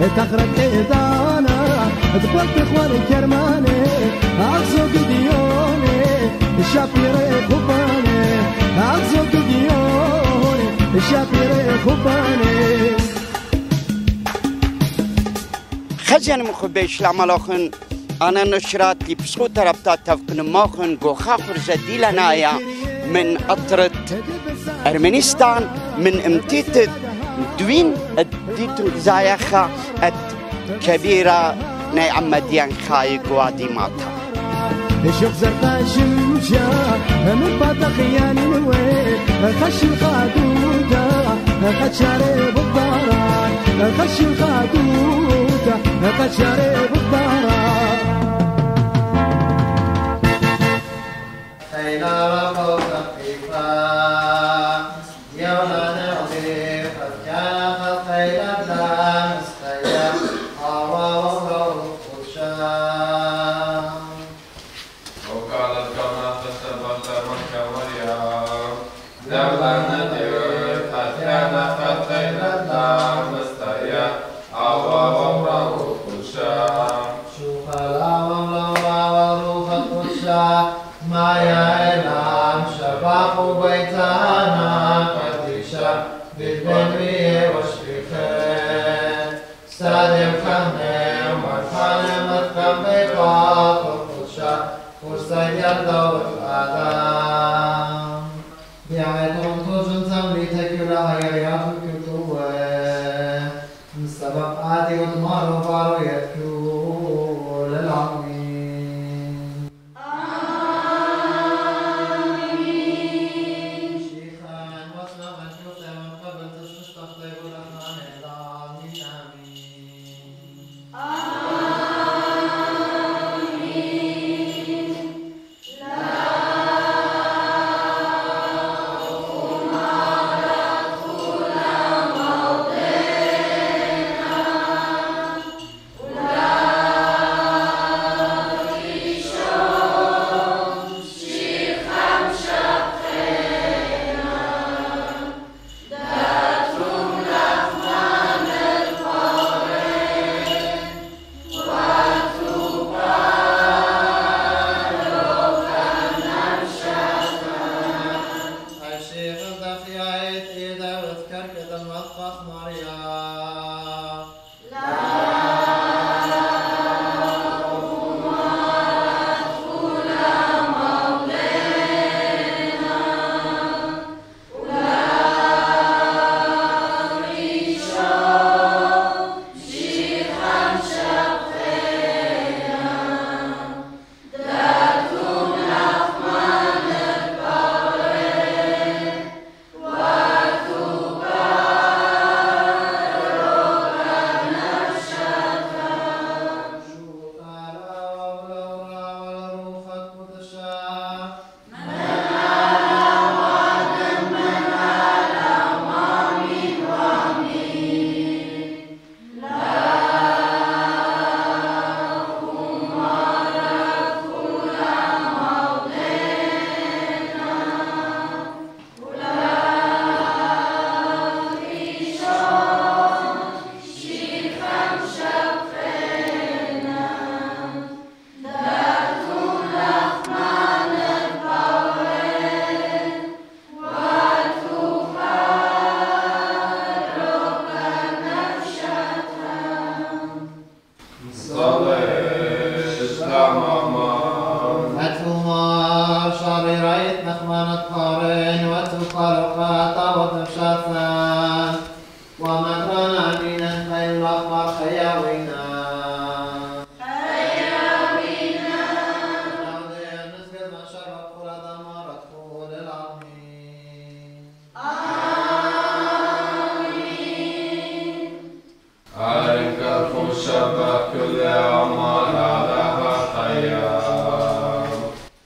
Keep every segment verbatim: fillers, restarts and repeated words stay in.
كخرت إذانا تقولت إخواني كرماني أغزو قديوني الشابيري خباني أغزو قديوني الشابيري خباني خزيان مخبيش لعملاخن أنا نشرات لي بسخو تربطات تفكن ماخن قوخا خرزة ديلانايا من أطرة أرمنستان من امتيت دوين الديتو زايخة الكبيرة ناي عمديان خاي قوادي ماتا شوف زرقا شمشا من باتا خياني نوي خش الخادودا خد شارب الضاران خش الخادودا خد شارب الضاران خيلا ربك خفيفا يولا نعطي قد كان قد خيلا بلا مستيا هوا وغرو خشا وقالت كما تسبت مكة مريم لولا ندير قد كان قد خيلا بلا مستيا هوا وغرو خشا شوف الأمر وغرو خشا ما يعلم شباب بيتنا قديشة بالبنوية وشبيخين سادم خنم والخانم اتقم بيقاط الخشة فرصة يردو الآدم بيعيدهم توجن تمليتك يلا هيرياتك كتوة من سبب آتي وتمارو بارو يتكو للعمين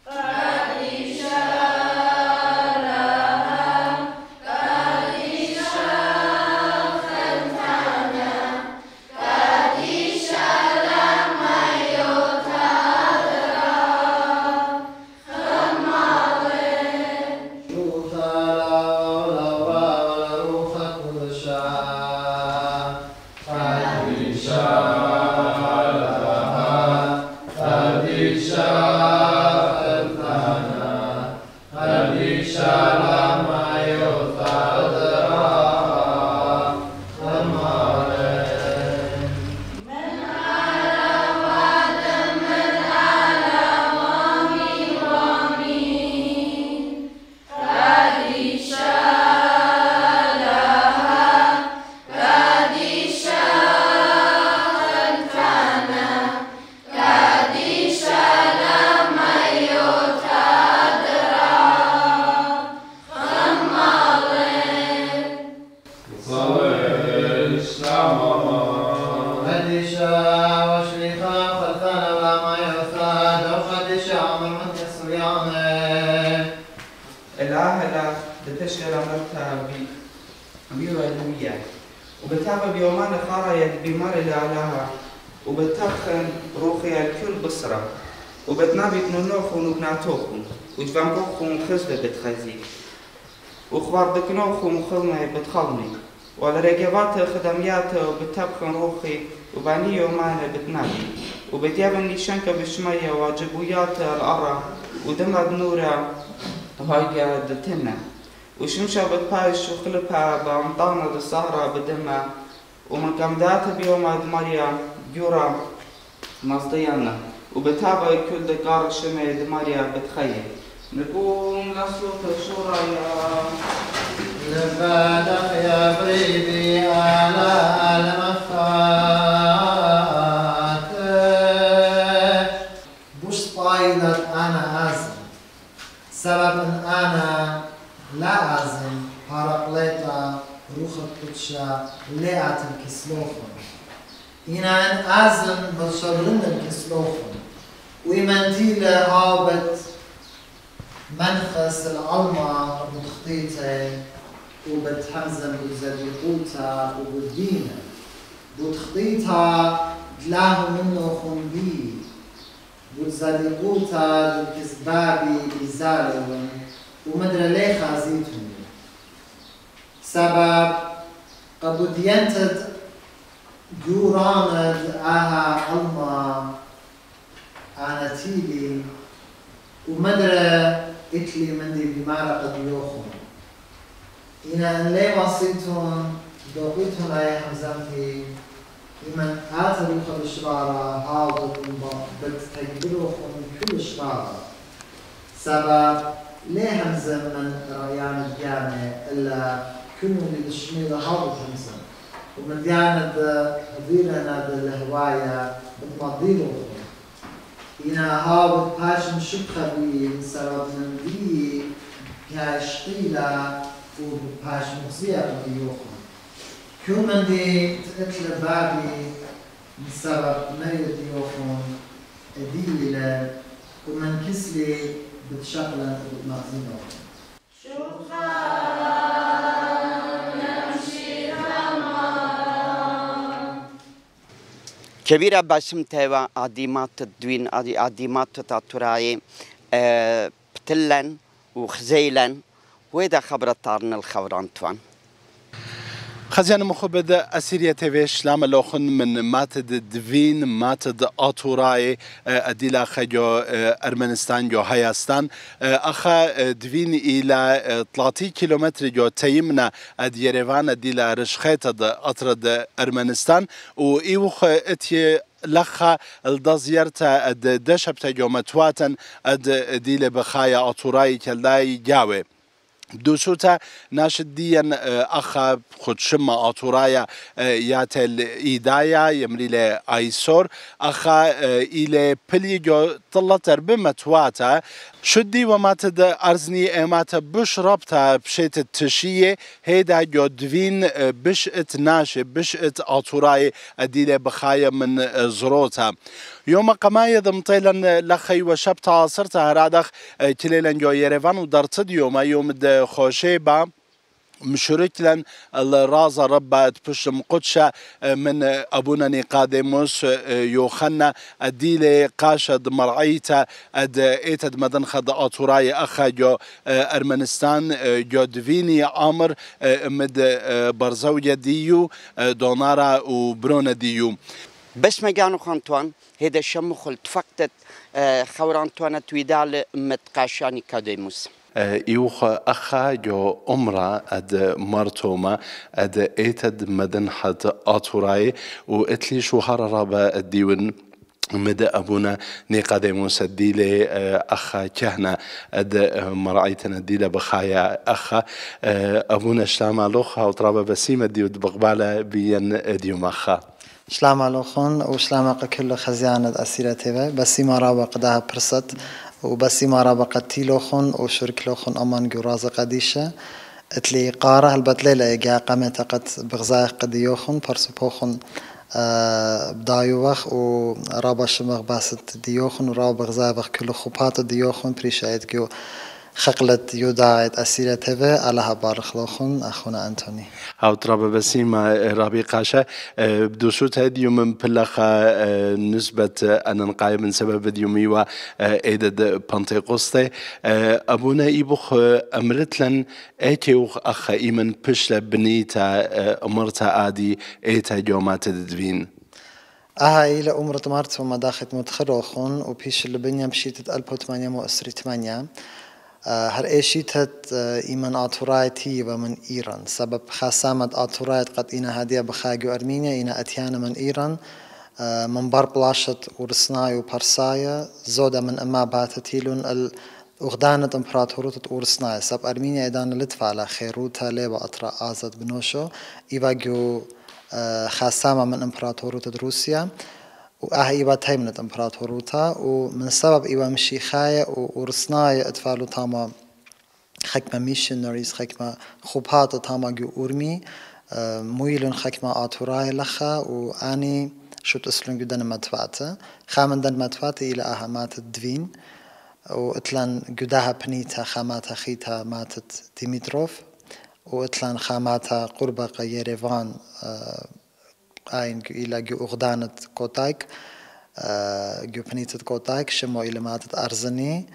Kadisha بيرا الدوية وبتابع بيومان خارا بمار اللي علىها وبتخن روخي الكل بصرة وبتنابي تنونوخون وبناتوخون وجبانكوخون خزبة بتخزي وخوار دكنوخون خلمة بتخلمي وعلى رقبات خدميات وبتبخن روخي وباني يومان بتنابي وبتيابن شنكة بشمية وجبويات الأرى ودمد نورة هاي دتنا وشمشة بتبايش وخلبها بأمطانة الصهرة بدمها ومن قمدات بيوم دماريا جورا مصديانا وبتابع كل دقار شمي دماريا بتخيل نقوم لصوت الشورى يا لبادخ يا بريدي على المفات بوش طايلت أنا أزم سبب أنا لا أزم هرقليتا روخت قدشا ليعة الكسلوخن إنا أن أزم بشغلن الكسلوخن ويمنتيل هابت منخس العلمة بتخطيتي وبتحمزم بزريقوتا وبدينا بتخطيتها دلاه منه خنبي بزريقوتا الكسبابي بزارون ومدري ليه خازيتهم سبب قبودينتد جوراند آها علمة أنا تيلي ومدري إتلي مندي بمارقة ديوخون إنا أن لي وصيتون دوقيتون أي حمزمتي إمن آتروا خد شرارة هاوضكم بتتجبروخون كل شرارة سبب ليه همزم من ريان الجامع إلا كنوا للشميرة هاوض همزم ومن ديانة هذيلنا بالهواية بتمضيلوخون إنا هاوض باشم شبخة بي سبب من دي كاشقيلة وباش مخزية بيوخون كل من دي تقتل بابي بسبب مريض ديوخون ديلة ومن كسلي بتشغلن وبتمغزينه كبيرة باسم تيوا عديمات الدوين عديمات تاتوراي أه بتلن وخزيلن وإذا خبرت عن الخوران توان خزيان مخبد أسيريا تيفيش لام لوخن من ماتد دوين ماتد آتوراي أديلا خيو أرمنستان جو هايستان أخا دوين إلى ثلاثين كيلومتر جو تيمنا أد يريفان أديلا رشخيت أطرد أرمنستان وإيوخ إتي لخا الدزيرتا أد دشبتا جو متواتن أد ديلا بخايا آتوراي كلاي جاوي دوسوتا ناشديا أخا خد شما آتورايا ياتل إيدايا يمري آيسور أخا إلى بليجو طلتر بمتواتا شدي وماتد أرزني إماتا بش ربطا بشيت التشية هيدا جو دوين بشئت ناشي بشئت آتوراي أديلة بخايا من زروتا يوم قماية ضمطيلا لخي وشبتا صرتا هرادخ كليلا جو يريفان ودرتد يوم يوم د خوشيبا مشرك لن الرازة ربا تبشم قدشة من أبونا نيقاديموس يوخنا أديلي قاشد مرعيتا أد إيتد مدن خد آتوراي أخا جو أرمنستان جو دويني عامر مد برزوية ديو دونارا وبرون ديو بس ما جانو خانتوان هيدا شمخل تفقدت خوران توانة تويدال متقاشاني كاديموس يوخ أخا جو أمرا أد مرتوما أد إيتد مدن حد آتوراي وإتلي شو هررابا الديون مدى أبونا نيقاديموس الديلة أخا كهنة أد مرعيتنا الديلة بخايا أخا أبونا شلاما لوخا وطرابا بسيمة ديو بقبالة بيان ديوم أخا شلام علوخون وشلام كل خزيانة أسيرة تبع بسي ما رابق ده برست وبسي ما رابق تيلوخون وشرك لوخون أمان جراز قديشة اتلي قارة هالبتليلة يجا قامت قد بغزاي قديوخون برسبوخون بدايوخ ورابا شمغ باست ديوخون ورابا بغزاي بخ كل خوبات ديوخون بريشايت جو خقلت يوداعت أسيرة تبا على بارخ لوخن أخونا أنتوني هاو ترابا بسيمة رابي قاشا بدوشوت هديو من بلخا نسبة أن نقايب من سبب ديوميوا إيدد بانتيقوستي أبونا إيبوخ أمرتلن إيكيوخ أخ إيمن بشل بنيتا أمرتا آدي إيتا جومات دفين أها إلى أمر تمارت وما داخت متخروخون وبيش اللي بنيا مشيتت ألف وثمانية وأسري ثمانية هر إيشيتت إيمان آتورايتي ومن إيران سبب خاسامة آتورايت قد إنا هادية بخاجو أرمينيا إنا أتيانا من إيران من بار بلاشت ورسناي وبارسايا زودا من أما باتتيلون وغدانة إمبراطورية ورسناي سب أرمينيا إدان لتفا على خيروتا ليبا أطرا آزاد بنوشو إيواجو خاسامة من إمبراطورية روسيا وأها إيوا تهمنت إمبراطوريتها ومن سبب إيوا مشيخاية ورسناي أطفالو تاما خكمة ميشنريز خكمة خوبات تاما جو أورمي مويلون خكمة آتوراي لخا وأني شوت أسلون جدنا مدفعته خامن دن مدفعته إلى أها ماتت دوين وإتلان جدها بنيتها خاماتها خيتها ماتت ديمتروف وإتلان خاماتها قربة يريفان آين إلى جو أغدانة كوتايك جو بنيتة كوتايك شمو إلى ماتت أرزني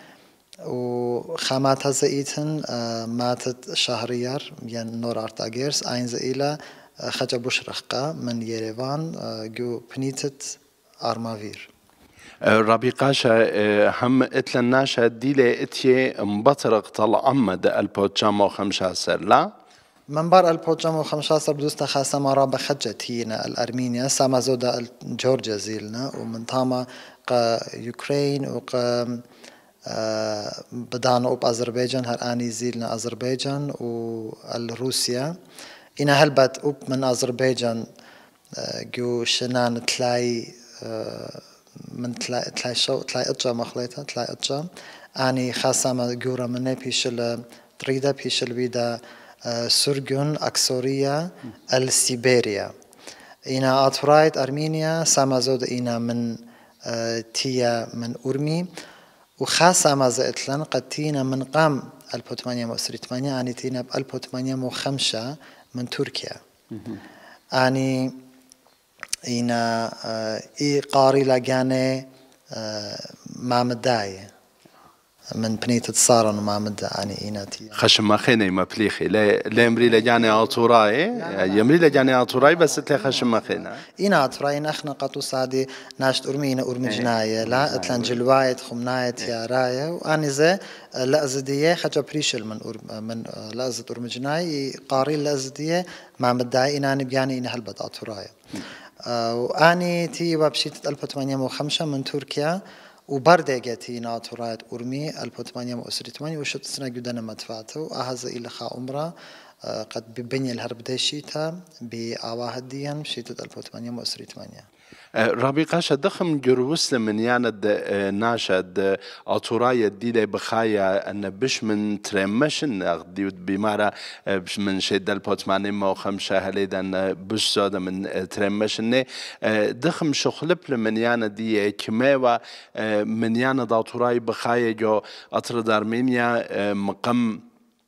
وخاماتها زئيتن ماتت شهريار يعني نور أرتاغيرس آين زئيلة خجا بشرخقة من يريفان جو بنيتة أرمافير رابي قاشا هم اتلن ناشا ديلي اتيه مبطرق طلع عمد البوتشامو وخمشاسر لا؟ من بار ألف وتسعمائة وخمسة عشر بدوستا خاصة مرة بخجت هينا الأرمينيا سما زودا جورجيا زيلنا ومن تاما قا يوكرين وقا بدانا أوب أذربيجان هراني زيلنا أذربيجان والروسيا إنا هلبت أوب من أذربيجان جو شنان تلاي من تلاي تلاي شو تلاي أتجا مخليتها تلاي أتجا أني خاصة ما جورا مني بيشل تريدا بيشل بيدا سرجون أكسوريا السيبيريا إنا أطرايت أرمينيا سامازود إنا من تيا من أورمي وخاصة ما زئتلن قد تينا من قام ألف وثمانية وأسري ثمانية يعني تينا بألف وثمانية وخمسة من تركيا يعني إنا إي قاري لجاني ما مداي من بنيت تصارن وما مدة يعني إناتي خشم ما خيني ما بليخي لا لا يمري لجاني أطوراي يمري لجاني أطوراي بس تلا خشم ما خينا إنا أطوراي نحن قطو صادي ناشت أرمينا أرمي جناية لا أتلان جلوايت خمناية ياراية وأنا زي لأزدية خجا بريشل من أرم من لأزد أرمي جناية قاري لأزدية ما مدة إنا نبياني إنا هلبت أطوراي وأني تي وبشيت ألف وثمانية وخمسة من تركيا وبردقتي ناطورات أرمي ألف وثمانية وأسري ثمانية وشت سنة جدنا مدفعته وأهز إلى خا عمره قد ببني الهرب دشيتها بأواهديا شيتت ألف وثمانية وأسري ثمانية رابي قاشا دخم جروسل من ياند ناشد أطوراي ديلي بخايا أن بش من ترمشن أغدي بمارا بش من شد البوتماني ما وخمسة هليدا بش زادا من ترمشن دخم شخلب من ياند دي كماوا من ياند أطوراي بخايا جو أطرد أرمينيا مقام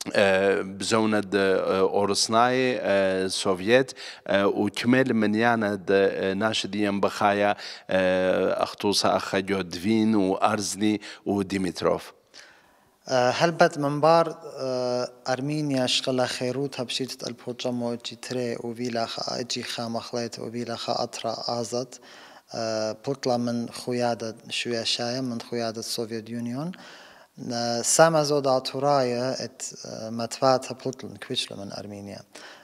بزونة أورسناي سوفيت وكمل من ياند ناشدين بخايا أخطوصة أخا دفين وأرزني وديمتروف هلبت من بار أرمينيا شغلة خيروتها بشيتة البوجامو جيتري وفيلا خا أجي خا مخليت وفيلا خا أطرا آزد بطلة من خيادة شوية شاية من خيادة السوفيت يونيون ساما زودا تورايا ات متفاتها بلطلن كويشلو من أرمينيا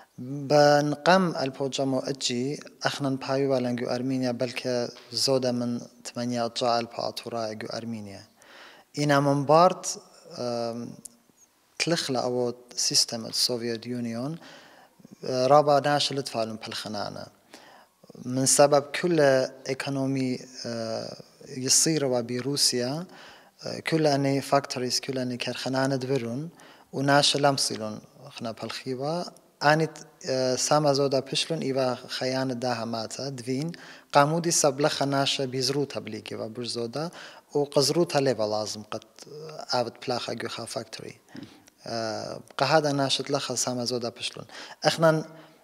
بنقم البوجامو أجي أخنا بهايوا لنجو أرمينيا بلك زودا من ثمانية أطجاء البا تورايا جو أرمينيا إنا من بارت تلخلا أو سيستم السوفيت يونيون رابع ناشل تفعلون بالخنانة من سبب كل إيكونومي يصير وبروسيا كل أني فاكتوريز كل أني كرخنانة دبرون وناش لمصيلون خنا بالخيبة أني ساما زودا بشلون إيوا خيانة داها ماتا دوين قامودي سبلا خناشة بيزروتا بليكي وبرزودا وقزروتها ليبا لازم قد آبت بلاخا جوخا فاكتوري قهذا ناشط لخا ساما زودا بشلون اخنا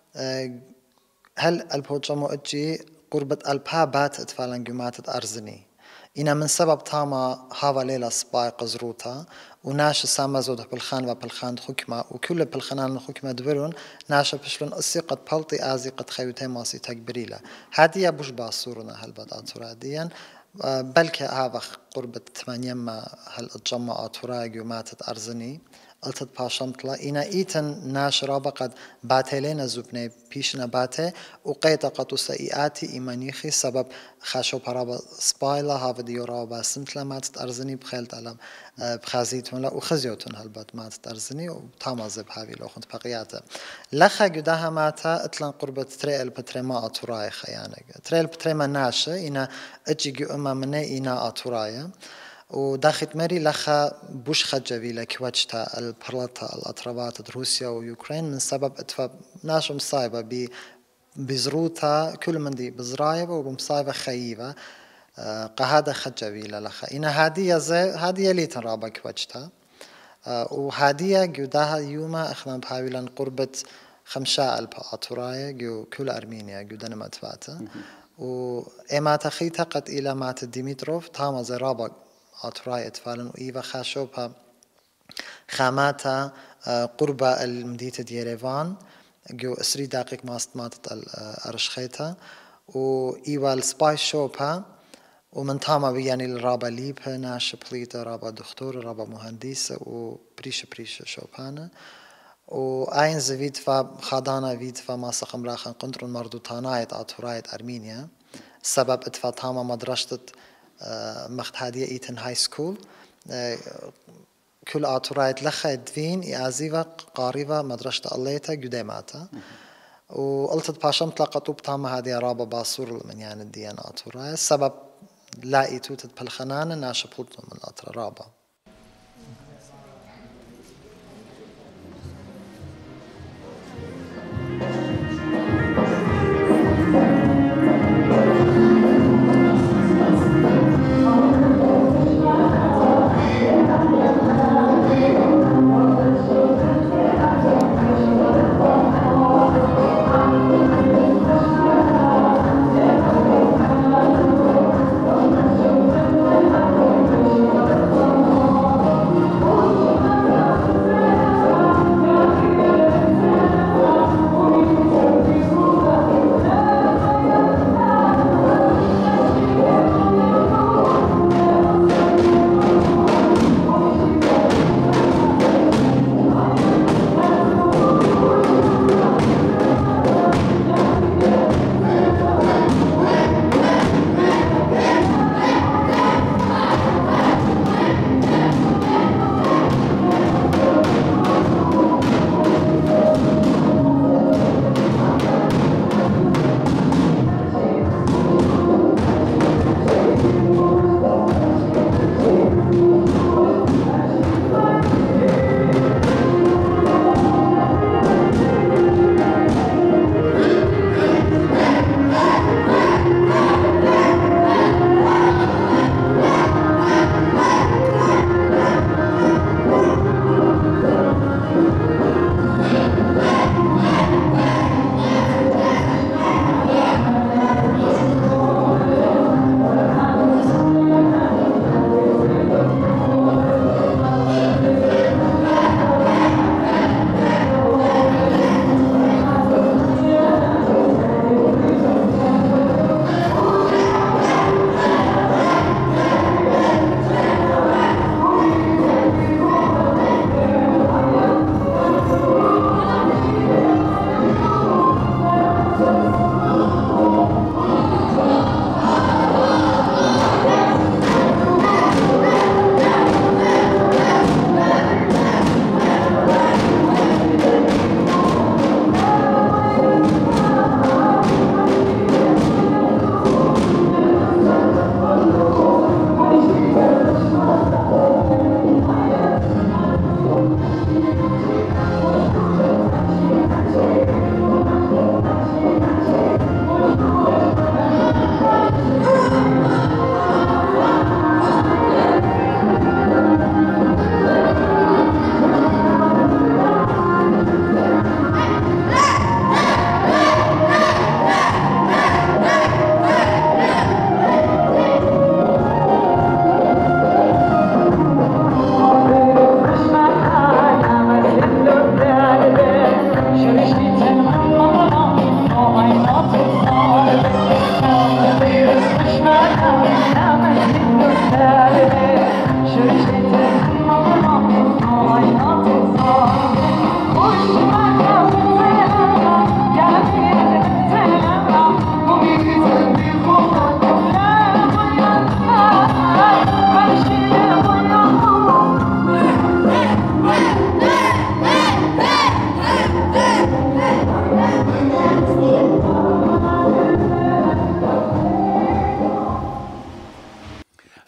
هل البوجمو اجي قربة البا بات اتفالن جماتت ارزني إنا من سبب تاما هاوا ليلة سباي قزروتا وناش ساما زودا بالخان وبالخان حكمة وكل بالخنان حكمة دبرون ناش بشلون أسي قد بلطي آزي قد خيوتي ماسي تكبريلا هادية بوش باسورنا هل بدأت تراديا بلكي هذا قربة ثمانية ما هل اتجمع تراجي وماتت أرزني قلت باشمتلا إنا إيتن ناش رابا قد باتلين زبني بيشنا باتي وقيتا قطو سيئاتي إيمانيخي سبب خاشو برابا سبايلا هذا ديو رابا سمتلا ماتت أرزني بخيلت ألم بخازيتون لا وخزيوتون هالبات ماتت أرزني وتاما زب هاوي لو خنت بقياته لخا قداها ماتا اتلان قربة تريل بتريما أتوراي خيانك تريل بتريما ناشا إنا اجي أما مني إنا أتوراي وداخت مري لخا بوش خجبي لكوجتا البرلطة الأطرابات روسيا ويوكرين من سبب اتفا ناشم صايبة ب بزروتا كل من دي بزرايبة وبمصايبة خيبة قهذا خجبي لخا إنا هادية زي هادية لي تنرابا كوجتا وهادية جوداها يوما اخنا بحاولا قربة خمسة ألف أطراية جو كل أرمينيا جودنا متفاتا وإما تخيتا قد إلى مات ديمتروف تاما زرابا أطراي أطفالا وإيفا خاشوبها خاماتا قرب المدينة ديريفان جو أسري دقيق ماست ماتت الأرشخيتا وإيفا السباي شوبها ومن تاما بياني الرابا ليبها ناش بليتا رابا دكتور رابا مهندس وبريش بريش شوبانا وأين زفيد فا خادانا فيد فا ما سخم راخن قنطرون مردو تانايت أطراية أرمينيا سبب اتفا تاما مدرشتت مخت هادية إيتن هاي سكول كل آتورايت لخا دوين إعزيفا قاريفا مدرسة الليتا قداماتا وقلت باشم تلقتو بتاما هادية رابا باصور من يعني الديان آتورايت سبب لا إيتوتت بالخنان ناشا بلطو من أطرا رابا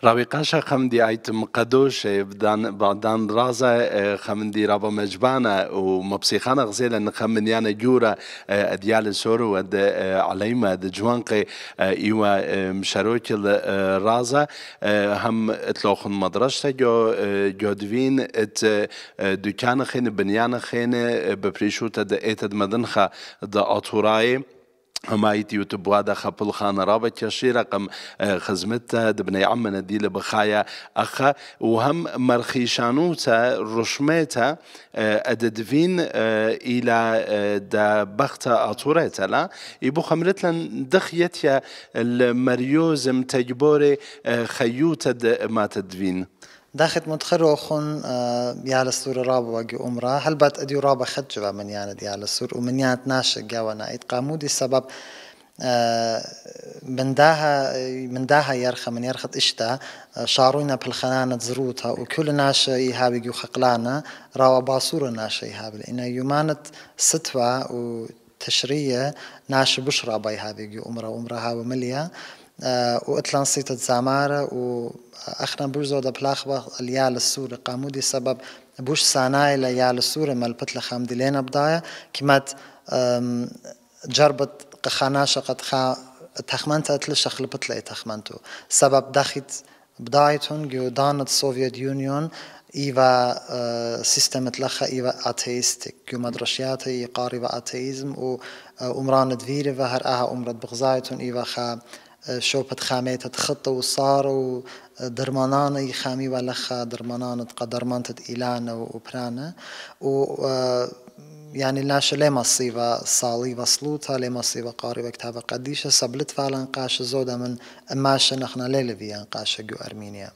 رابقاشا خمدي ايتم قدوش بدان بعدان رازا خمدي رابا مجبانا ومبسيخانا غزيلا نخمنيانا جورا اديال سورو ود عليما د جوانقي ايوا مشاروك رازا هم اتلوخن مدرسة جو جو دوين ات دكان خين بنيان خين ببريشوتا د ايتد مدنخا د اطوراي همايتي وتبوادا خبل خانة رابط يشي رقم خزمتها دبني عمنا دي لبخايا أخا وهم مرخيشانوتا رشميتا أددفين إلى دا بختا أطوريتا لا يبو خمرتلن دخيتيا المريوزم تجبوري خيوتا ما تدفين داخت متخرو خون يال السور راب واجي أمرا هل بات أديو رابا خدجوا من ياند يال السور ومن ياند ناشق جوانا إتقامودي السبب من داها من داها يرخى من يرخت إشتا شعرونا بالخنانة زروتها وكل ناش يهابي خقلانا راوا باصور ناش يهابي لأن يومانت ستوى وتشرية ناش بشرى باي هابي أمرا أمرا هاو مليا وإطلان صيتة زامارة وأخنا بوزو دا بلاخبا اليال السوري قامودي سبب بوش ساناي ليال السوري مالبت لخام ديلين بداية كمات جربت قخاناشا قد خا تخمنتا تلشخ لبت لأي تخمنتو سبب داخت بدايتون جو دانت السوفيت يونيون إيوا سيستم تلخا إيوا أتيستيك جو مدرشيات قاربة أتيزم وأمران دفيري وهر أها أمرت بغزايتون إيوا خا شوبت خاميت تخطى وصار ودرمانان يخامي ولخا درمانان قدرمانت إيلانا وبرانا و يعني لاش لما صيفة صالي وصلوتها لما صيفة قاربة كتابة قديشة سبلت فعلا قاش زودة من ماشا نحنا ليلة فيها قاش جو أرمينيا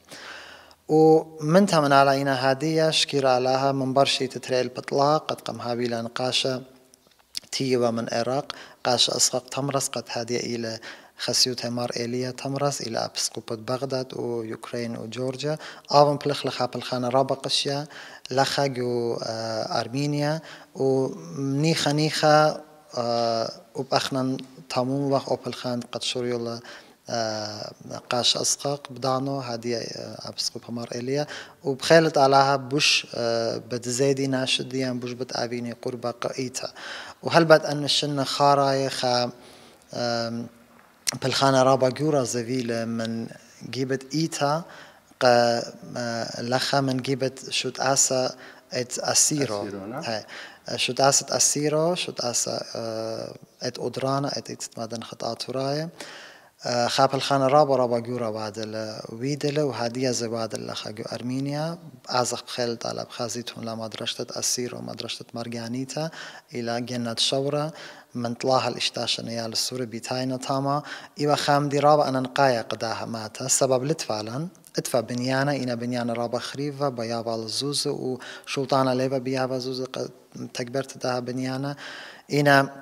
ومنتها من علينا هادية شكيرا علىها من برشي تتريل البطلاق قد قم هابي لنقاشة تيوة من العراق قاش أسقق تمرس قد هادية إلى خسيوتها مار إيليا تمرس إلى أبسقوبة بغداد ويوكرين وجورجيا آون بلخ لخا بالخانة رابقشيا لخا جو أرمينيا ونيخا نيخا وبأخنا تامون وخ أوبل خان قد شوريولا قاش أسقاق بدانو هذه أبسقوبة مار إيليا وبخيلت علىها بوش بتزيدي ناشديان بوش بتأبيني قربة قائتا وهل بعد أن الشن خاراي خا بالخانة رابا جورا زفيلة من جيبت إيتا قا لخا من جيبت شوت آسا ات أسيرو هاي شوت آسا أسيرو شوت آسا ات أدرانا ات اتمادن خطأت ورايا خاب الخانة رابا رابا جورا بعد الويدلة وهادية زباد لخا جو أرمينيا أزخ بخيلت على بخازيتهم لمدرسة أسيرو مدرسة مرجانيتا إلى جنة شورة من طلاها الاشتاش نيال السوري بيتاينا تاما إيوا خام دي رابا أنا نقايا قداها ماتا السبب لتفعلا اتفا بنيانا إنا بنيانا رابا خريفة بيابا الزوز وشلطانا ليبا بيابا زوز تكبرت داها بنيانا إنا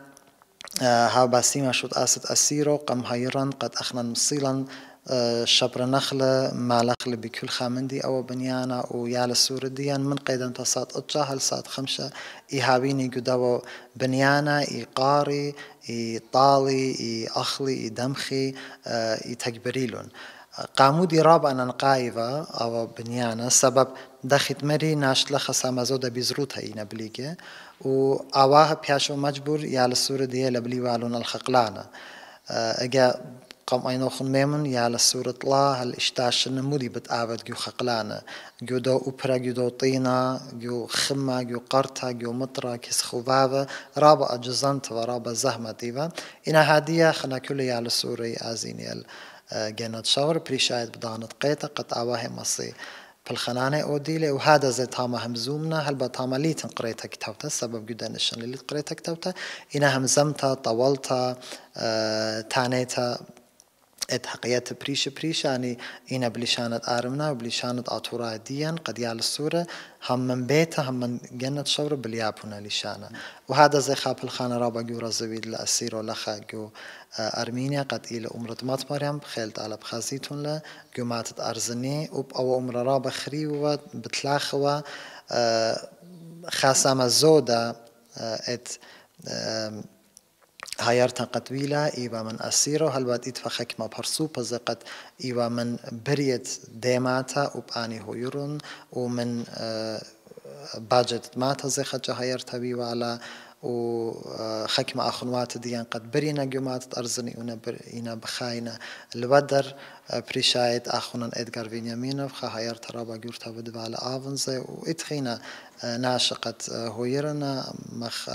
ها باسيما شوت آسد أسيرو قم هيران قد أخنا مصيلا شبر نخلة مع لخلة بكل خامندي أو بنيانا ويال السوري ديان من قيدا تصات أتجاهل سات خمسة إيهابيني قدوا بنيانا إيقاري إيطالي إيأخلي إيدمخي إيتكبريلون قامودي رابع أنا نقايفة أو بنيانا سبب دخت مري ناش لخصا مزودة بزروتها إينا بليجي وأواها بياشو مجبور يال السوري دي لبلي والون الخقلانة أجا قام أينو خن ميمن يال السوري طلا هالإشتاش النمودي بتعبد جو خقلانة جو دو أوبرا جو دو طينة جو خمة جو قرطة جو مطرة كيس خوفافة رابع أجزنت ورابع زهمة ديفا إنا هادية خنا كل يال السوري آزيني جنت شاور بريشايد بدانت قيتا قد أواهي مصي بالخنانة أوديلي وهذا زي تاما همزومنا هل بتاما لي تنقريتا كتابتا السبب جدا الشن اللي تقريتا كتابتا إنا همزمتا طولتا آه تانيتا ات حقيقة بريش بريش يعني إنا بلشانة آرمنا وبلشانة آطورا ديان قد يال السورة هم من بيتا هم من جنة شورة باليابونا لشانة وهذا زي خاب الخانة رابا جورا زويد لأسيرو لخا جو أرمينيا قد إلى أمرة مات مريم خيلت على بخازيتون لا جو ماتت أرزني وب أو أمرة رابا خريوة بتلاخوة خاسامة زودة ات هايرتا قطويلة إيوا من أسيرو هل بعد إتفا خكمة برسو بزقت إيوا من بريت ديماتا وباني هويرون ومن باجت ماتا زخت هايرتا بيوا على وخكمة أخنوات ديان قد برينا جماعة أرزني ونبرينا بخاينا الودر بريشايت أخونا إدغار فينيامينوف خاير ترابا جورتا بدو على آفنزي وإتخينا ناشقت هويرنا مخ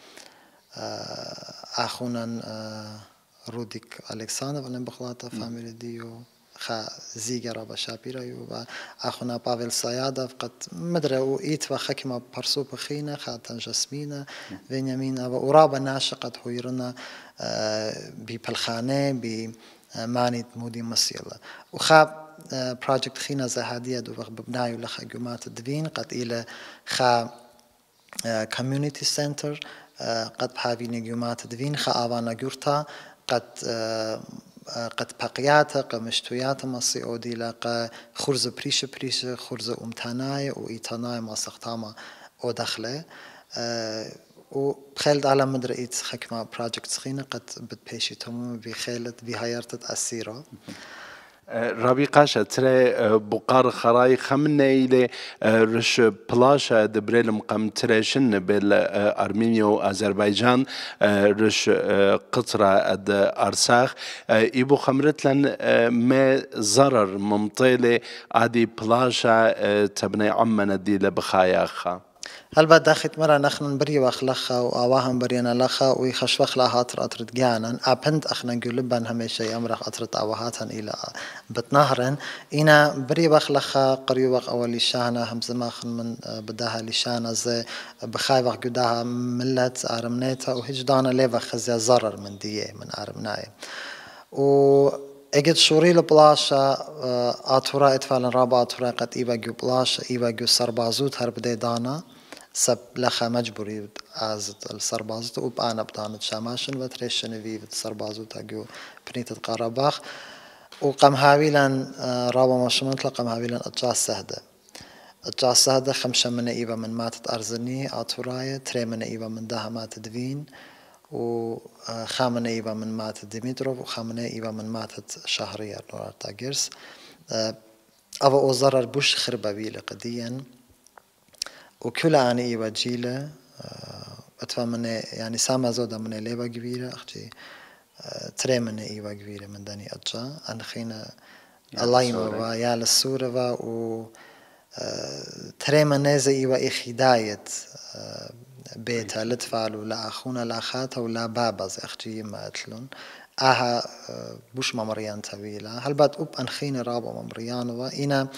أخونا روديك ألكساندر ولن بخلاطة فاميلي ديو خا زيجرا بشابيرا يوبا أخونا بافيل سيادف قد مدري وإيت وخكمة برسو بخينا خاتن جسمينا فينيامين ورابا ناشقت هويرنا ببلخانة بماني مودي مسيلة وخا بروجكت خينا زهادية دو ببنايو لخا جماعة دوين قد إلى خا كوميونيتي سنتر قد بحافيني جماعة دوين خا آوانا جورتا قد قد بقياتا قمشتوياتا مصي أودي لقى خرز بريش بريش خرز أمتاناي وإيتاناي ما سختاما أو دخله وبخيلد على مدرئيت خكمة بروجكت سخينة قد بتبيشي تموم بخيلد بهايرتت أسيرو رابي قاشة ترى بقار خراي خمنة إلى رش بلاشة دبريل مقام تريشن بين أرمينيا وأذربيجان رش قطرة أد أرساخ إبو خمرت لن ما ضرر ممطلة عدي بلاشة تبني عمنا دي لبخاياخا هل بعد داخت مرة نحن بري وخلخا وأواهم برينا لخا ويخش وخلا هاتر أطرد جانا أبنت أخنا نقولبان هميشة أمرخ أطرد أواهاتن إلى بتنهرن إنا بري وخلخا قري وق أولي شانا هم زماخن من بداها لشانا زي بخاي وق جداها ملت أرمنيتا وهجدانا ليفا خزيا ضرر من ديه من أرمناي و اجد شوري لبلاشة آتورا اتفالا رابع آتورا قد إيوا جو بلاشة إيوا جو سربازوت هر بدي دانا سب لخا مجبوري عازت السربازوت وبأنا بدانت شاماشن وتريشن في السربازوت اجو بنيت القرباخ وقام هاويلا رابع مشمنت لقام هاويلا اتجاس سهدة اتجاس سهدة خمسة من إيوا من ماتت أرزني آتوراية تري من إيوا من داها ماتت دوين وخامنة إيوا من ماتت ديمتروف وخامنة إيوا من ماتت شهريار نورار تاجرس أبا أوزرر بوش خربة بيلة قديا وكل أنا إيوا جيلة أتفهم يعني سامة زودة من ليبا كبيرة أختي تري من إيوا كبيرة من داني أجا أنا خينا الله يموا يا للسورة و تري من زي إيوا إخداية بيتها لتفعلوا لا أخونا لا خاتها ولا بابا زي أختي ما أتلون أها بوش ممريان طويلة هل بعد أب أنخين رابا ممريان وإنا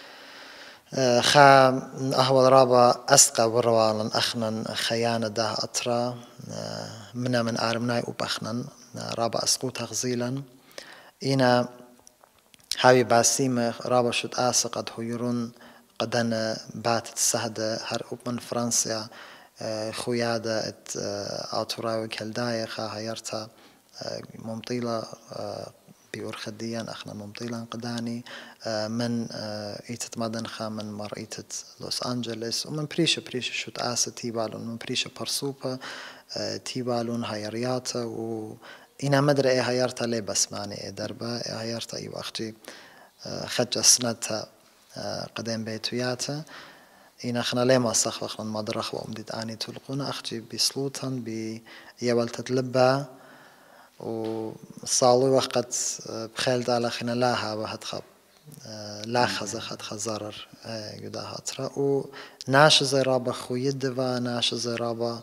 خا أهوى رابا أسقى وروالا أخنا خيانة ده أطرا منا من أرمناي أب أخنا رابا أسقوتها غزيلا إنا هاوي باسيم رابا شد آسقد هيرون قدنا باتت السهدة هر أب من فرنسا خويادة ات آتوراوي كالداية خا هيرتا ممطيلة بأورخديان أخنا ممطيلة قداني من إيتت مدن خا من مر إيتت لوس أنجلس ومن بريشة بريشة شوت آسة تيبالون من بريشة برسوبة تيبالون هيرياتا وإنا مدري إيه هيرتا لي بس ماني إيه دربا إيه هيرتا إيه وقتي خجة سنتها قدام بيتوياتا إن أخنا لما صخ أخنا ما درخ وأمديت آني تلقونا أختي بسلوطن بيوال تتلبى وصالوا وقت بخيلت على خنا لاها وهد خب لا خز خد خزرر جداها ترى وناش زي رابا خوي الدفا ناش زي رابا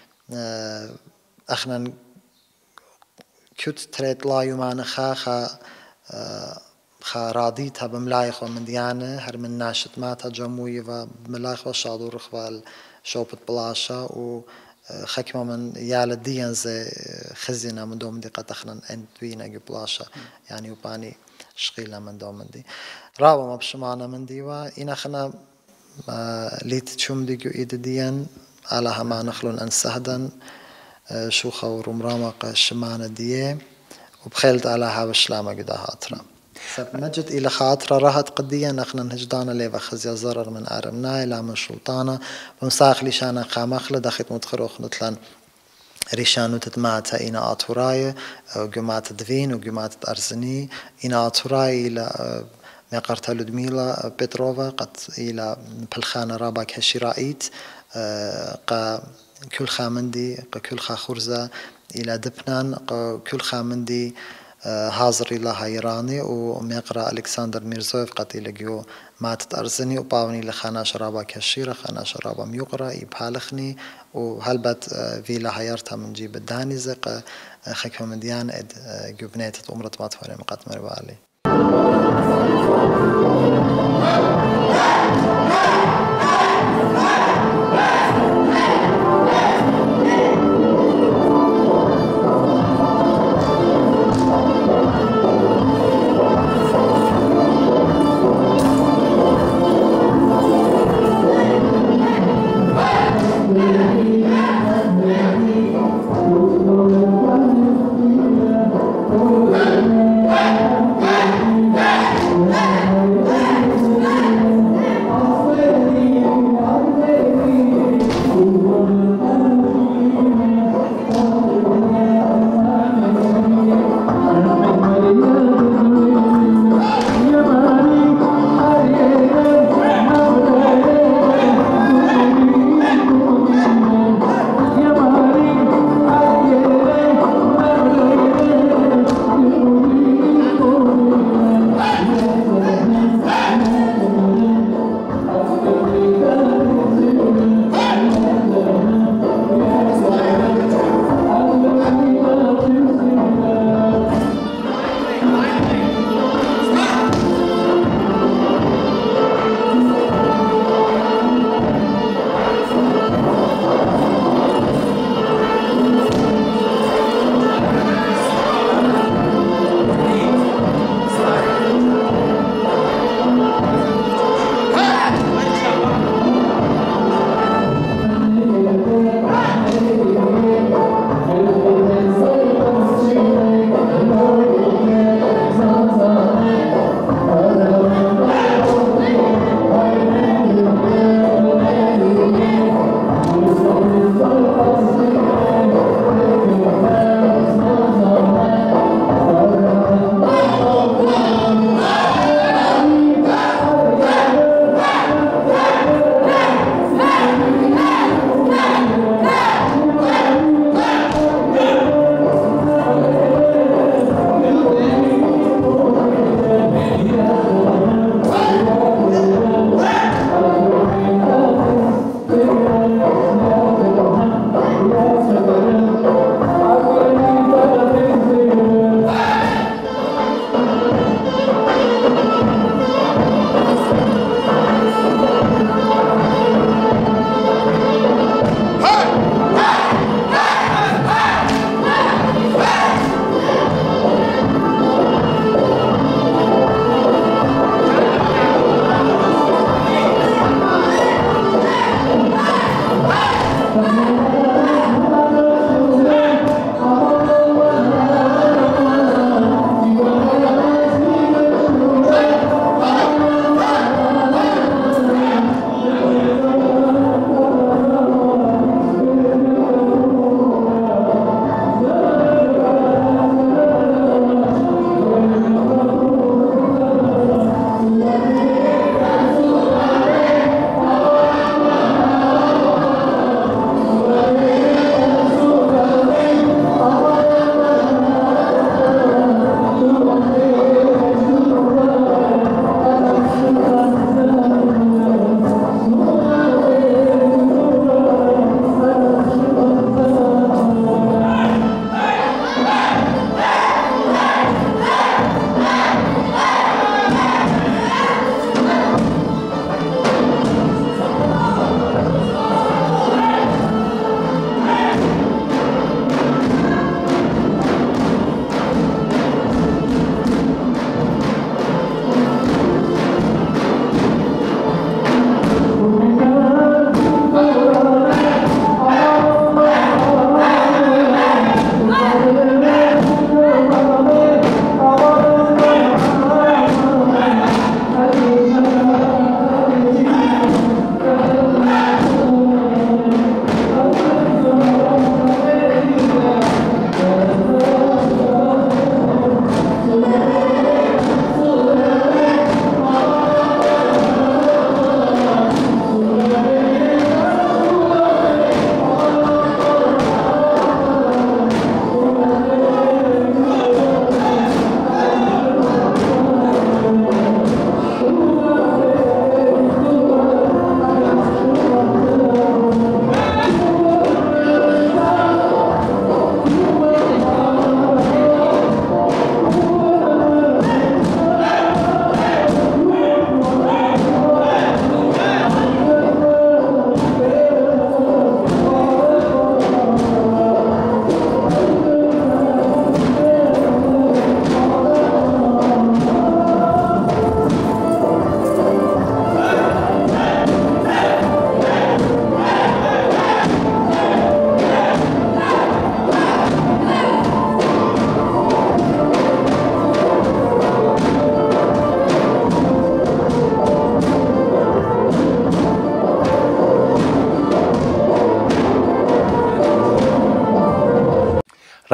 أخنا كنت تريت لا يومان خا خا خاراديتها بملايخ ومن ديانة هر من ناشط ماتها جموية وبملايخ وشادور خوال شوبت بلاشا وخكمة من يال ديان زي خزينة من دوم دي قد أخنا انتوينا جي بلاشا يعني وباني شغيلة من دوم دي رابا ما بشمانا من دي وإن أخنا ليت تشوم دي جو إيد ديان على هما نخلون أنسهدا شوخة ورمرامة شمانا دي وبخيلت على هاو الشلامة قداها أطرام سب مجد إلى خاطر راحت قديا نحن نهجدانا ليفا خزيا زرر من أرمناي لا من شلطانا ومساخ لشانا قامخلة دخيت متخروخ نتلان ريشانو تتماتا إنا آتوراي وجماعة دفين وجماعة أرسني إنا آتوراي إلى مقرتا لودميلا بيتروفا قد إلى بالخانة رابا كشرائيت قا كل خامندي قا كل خا خرزة إلى دبنان قا كل خامندي حاضر إلى هايراني ومقرا ألكسندر ميرزويف قد إلى جو ماتت أرزني وباوني لخانا شرابا كشيرة خانا شرابا ميقرا يبالخني وهلبت فيلا هايرتا من جيب الداني زق خكم مديان اد جبنيت أمرت ماتفاني مقات مربالي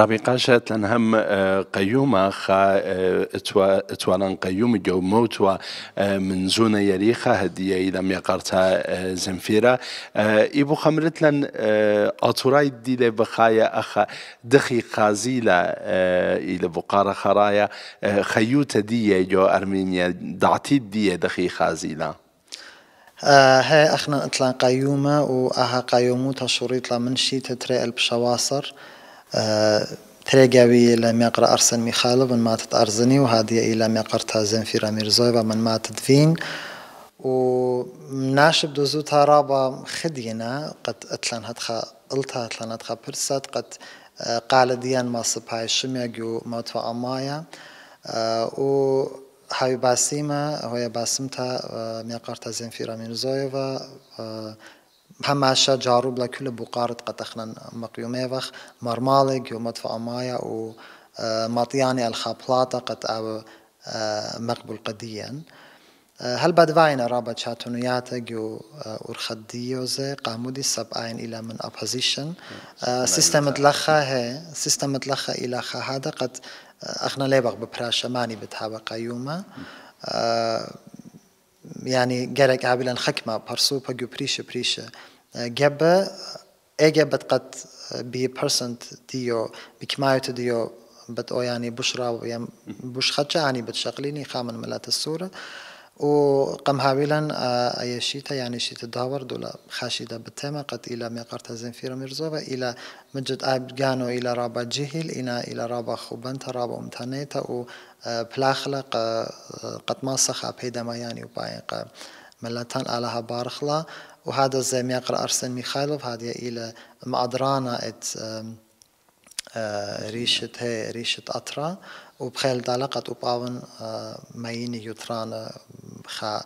رابي قاشت لأن هم قيومة خا اتوالن قيوم جو موتوا من زونة يريخة هدية إذا ميقرتها زنفيرة إبو خمرت لن أطراي دي لبخايا أخا دخي قازيلة إلى بقارة خرايا خيوتة دي جو أرمينيا دعتي دي دخي خازيلة هاي اخنا اطلان قيومة واها قيوموتا شريط لمنشي تتري البشواصر تري جاوي لم يقرأ أرسن ميخالوف من ماتت أرزني وهذه إلى ميقرتها زنفيرة ميرزويفا من ماتت فين وناشب دوزوتها رابا خدينا قد اتلان هدخا قلتها اتلان هدخا برسات قد قال ديان ما صبهاي الشميقو موتوا أمايا و هاي باسيمة هو باسمتها ميقرتها زنفيرة ميرزويفا هماشا جاروب لكل بقارت قد اخنا مقيوميفخ مرمالك ومدفع مايا ومطياني الخابلاتا قد او مقبول قديا هل بعد فاين رابط شاتونياتك ورخديو زي قامودي سبعين الى من opposition سيستم تلخا هي سيستم تلخا الى خا هذا قد اخنا ليبق ببراشا ماني بتهابا قيومة يعني جرك عابلا خكمة برسوبة جو بريشة بريشة جبة اجبت قد بي برسنت ديو بكماية ديو بت او يعني بشرا يعني بش خدشة يعني بتشغليني خامن ملات الصورة وقم هابلا اي شيتا يعني شيتا داور دولا خاشيدا بالتما قد الى ميقرتا زنفيرة ميرزوفا الى مجد ابجانو الى رابا جهل الى الى رابا خوبنتا رابا امتانيتا و بلاخلا قد ما صخا بيدا ما يعني وباين ملتان علىها بارخلا وهذا زي ما يقرأ أرسن ميخايلوف هذه إلى مقدرانا ات ريشة هي ريشة أطرا وبخيل دالقت وباون مايني يترانا خا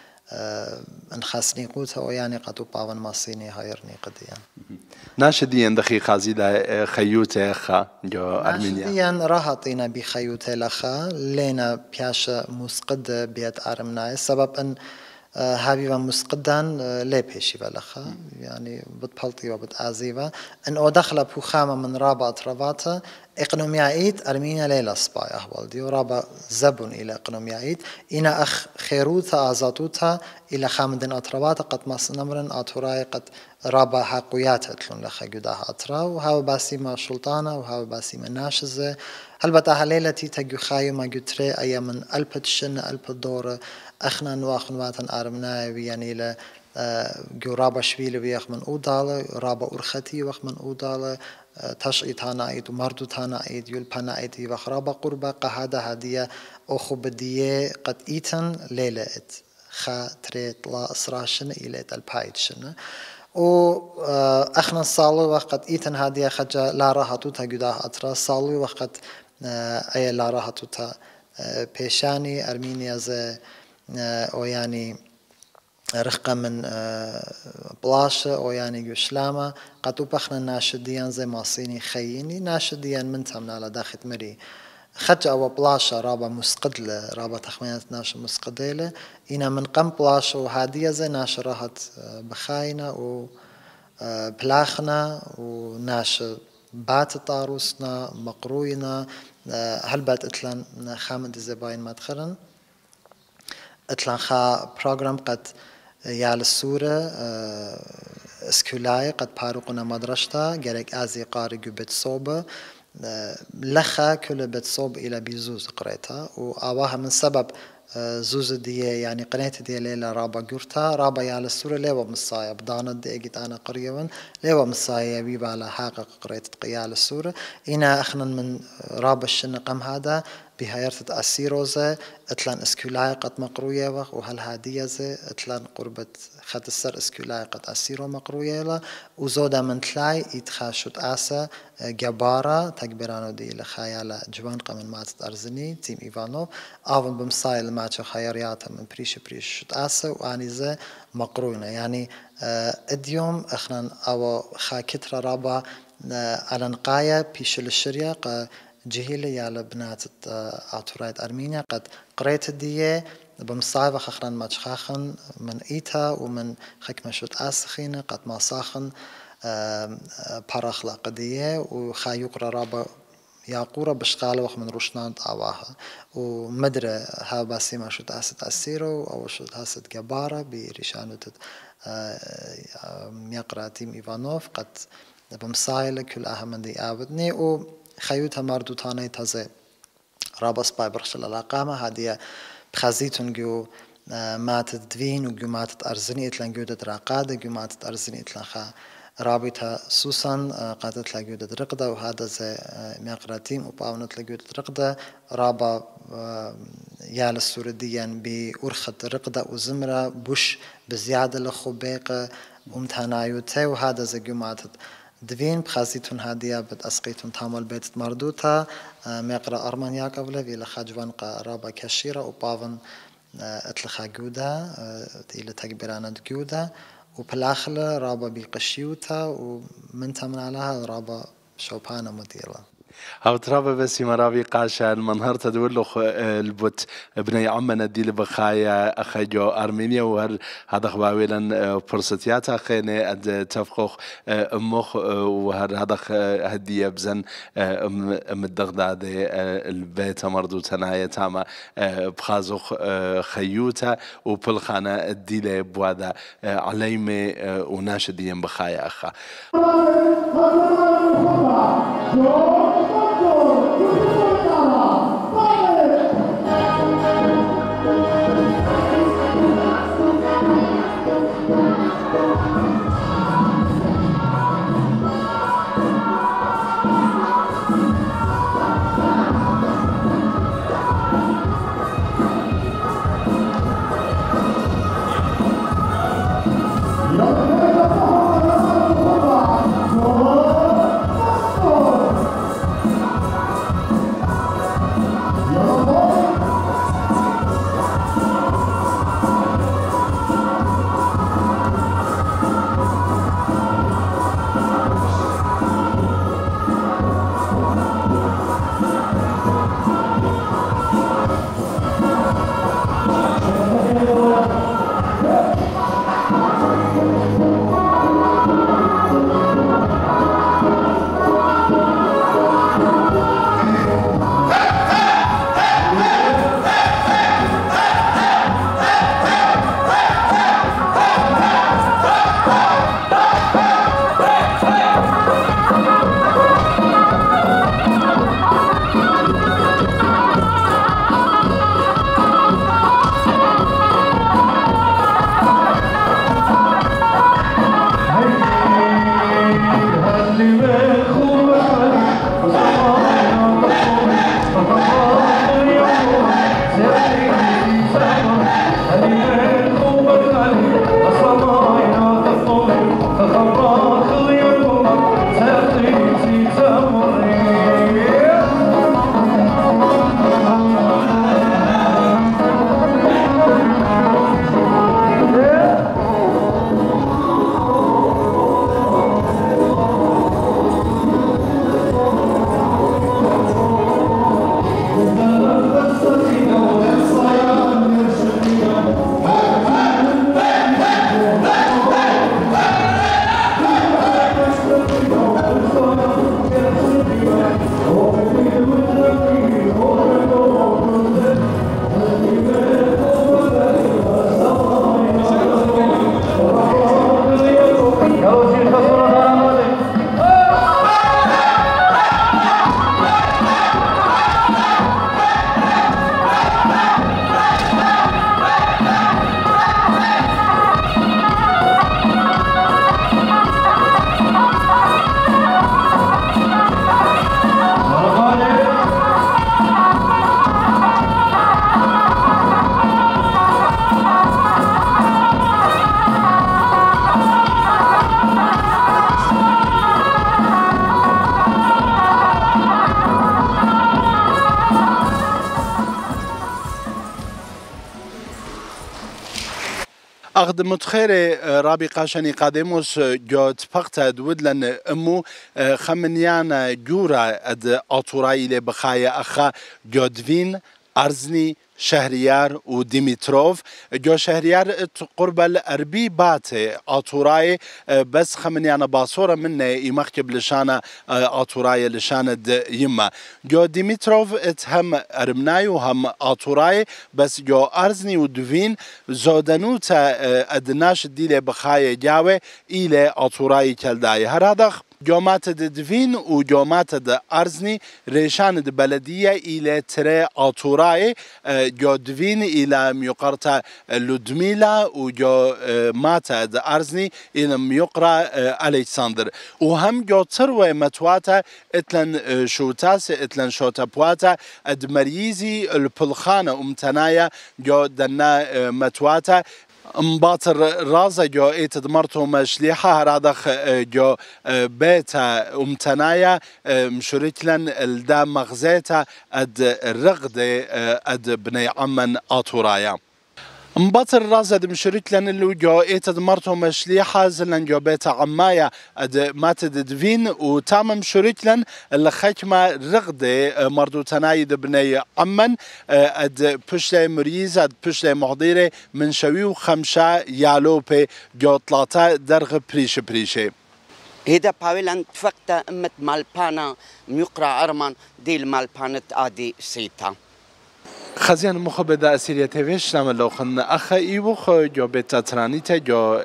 انخاسني قوتها ويعني قد وباون ماصيني هايرني قديا ناشديا دخي خازيلا خيوتة خا جو أرمينيا ناشديا راهطينا بخيوتة لخا لينا بياشا مسقد بيت أرمناي السبب أن هابي ومسقدان لي بيشي بلخا يعني بتبلطي وبتعزيبا ان او دخل بوخامة من رابع اطرافاتا اقنوميايت ارمينيا ليلا سباي احوال ديو رابع زبون الى اقنوميايت انا اخ خيروتا ازاتوتا الى خامدن اطرافاتا قد ماس نمرن اتوراي قد رابع حقويات اتلون لخا قداها اطرا وهاو باسيما سلطانة وهاو باسيما ناشزة هل بتاها ليلتي تجو خايما قتري ايا من البت الشن البت دورة اخنا نواخن واتن ارمناي يعني ل جو رابا شويل ويخ من اوداله رابا اورختي وخ من اوداله تشقي تانايد ومردو تانايد يول بانايد وخ رابا قربا قهاده هديه اخو بديه قد ايتن ليلت خا تريت لا اسراشن الى البايتشن و اخنا صالو وقت ايتن هديه خجا لا راحتوتا قداه اطرا صالو وقت اي لا راحتوتا بيشاني ارمينيا زي او يعني رقة من بلاشة او يعني يشلامة قد وبخنا ناشديان زي ماصيني خييني ناشديان منتهم على داخل مري خج او بلاشة رابا مسقدلة رابا تخمينات ناش مسقدلة انا من قم بلاشة وهادية زي ناش راحت بخاينة و بلاخنا وناش بات طاروسنا مقروينا هل بات اتلان خامد الزباين مدخلا اتلان خا بروجرام قد يال السورة اسكولاي قد باروقنا مدرشتا جريك ازي قاري بيت صوبة لخا كل بيت صوب الى بيزوز قريتها واواها من سبب زوز دي يعني قناتي دي ليلة رابا قرتا رابا يال السورة ليوا مصايا بدانا دي اجيت انا قريبا ليوا مصايا بيبا على حاقق قريت قيال السورة انا اخنا من رابا الشنقم هذا بهايرت أسيروزة اتلان اسكولاي قد مقروية وخ وهل هادية زي اتلان قربة خد السر اسكولاي قد أسيرو مقروية لا وزودا من تلاي يتخاشت آسا جبارة تكبرانو دي لخيالة جوان قمن ماتت أرزني تيم إيفانوف آفن بمصايل ماتشو خيارياتا من بريش بريش شت آسا واني زي مقروينة يعني اديوم اخنا او خا كترة رابا على نقايا بيش الشريا جهيلة يا بنات أطرايت أرمينيا قد قريت الدية بمصايبة خخران ما تشخاخن من إيتا ومن خكمة شوت آسخينة قد ما صاخن بارخلا قدية وخايقرا رابا ياقورا بشقالة وخ من روشناند آواها ومدرة ها باسي ما شد أسد أسيرو أو شد أسد جبارة بريشانو تد يقرأ تيم إيفانوف قد بمسايلة كل أهم دي آبدني وخيوتها مردو تاني تازي رابس باي برخش العلاقامة هادية بخزيتون جو ماتت دوين وجو ماتت أرزني إتلان جودة راقادة جو ماتت أرزني إتلان خا رابطة سوسن قادت لجودة رقدة وهذا زي مقراتيم وباونت لجودة رقدة رابا يال السورديان بأرخة رقدة وزمرة بوش بزيادة لخبيقة ومتهنايوتي وهذا زي جماعة دوين بخازيتون هادية بتأسقيتون تامل بيت مردوتا مقرا أرمنيا قبله في لخاجوان رابا كشيرة وباون اتلخا جودة إلى تكبيران جودة وبالآخر رابا بقشيوتا ومن تمن عليها رابا شوبانا مديرة هاو ترابا بس مرابي قاشا المنهر تدولخ البوت ابني عمنا دي لبخايا أخيجو أرمينيا وهر هذا خباويلا فرصتيات أخيني أد تفخخ أمخ وهر هذا هدية بزن أم الدغداد البيت مردو تنايا تاما بخازخ خيوتا وبالخانة الديلة بوادا عليمي وناشدين بخايا أخا أخذ متخير رابي قاشني قادموس جوت بقتا دودلن أمو خمنيان جورا أد أطوراي لبخايا أخا جودفين أرزني شهريار وديمتروف جو شهريار قرب الأربي بات آتوراي بس خمني أنا باصورة منه يمخكب لشانة آتوراي لشانة يما جو ديمتروف اتهم أرمناي وهم آتوراي بس جو أرزني ودفين زودنوتا أدناش ديلي بخاية جاوي إلى آتوراي كالداي هرادخ جومات دفين و جومات أرزني ريشان بلدية إلى تري آتوراي جو دفين إلى ميقرتا لودميلا و جو ماتا أرزني إلى ميقرا ألكسندر وهم جو تروي متواتا اتلن شوتاس اتلن شوتا بواتا ادمريزي البلخانة امتنايا جو دنا متواتا مباطر رازا جو ايتد مرتو مشليحة هرادخ جو بيتا امتنايا مشوريكلن الدا مغزيتا اد الرغد اد بني عمن آتورايا مباطر رازا دم شريك لان اللي جو ايتد مرتو مشليحة زلن جو بيتا عمايا اد ماتد دفين وتامم شريك لان اللي خيكما رغد مردو تنايد بني عمن اد بشلي مريز اد بشلي محضيري من شوي وخمشة يالوبي جو طلاتا درغ بريش بريشي هيدا باويلان تفقتا امت مالبانا ميقرا ارمان ديل مالبانت ادي سيتا خزيان مخبدا أسيريا تيفيش نعم لو خن أخا إيوخ جو بيتا ترانيتا جو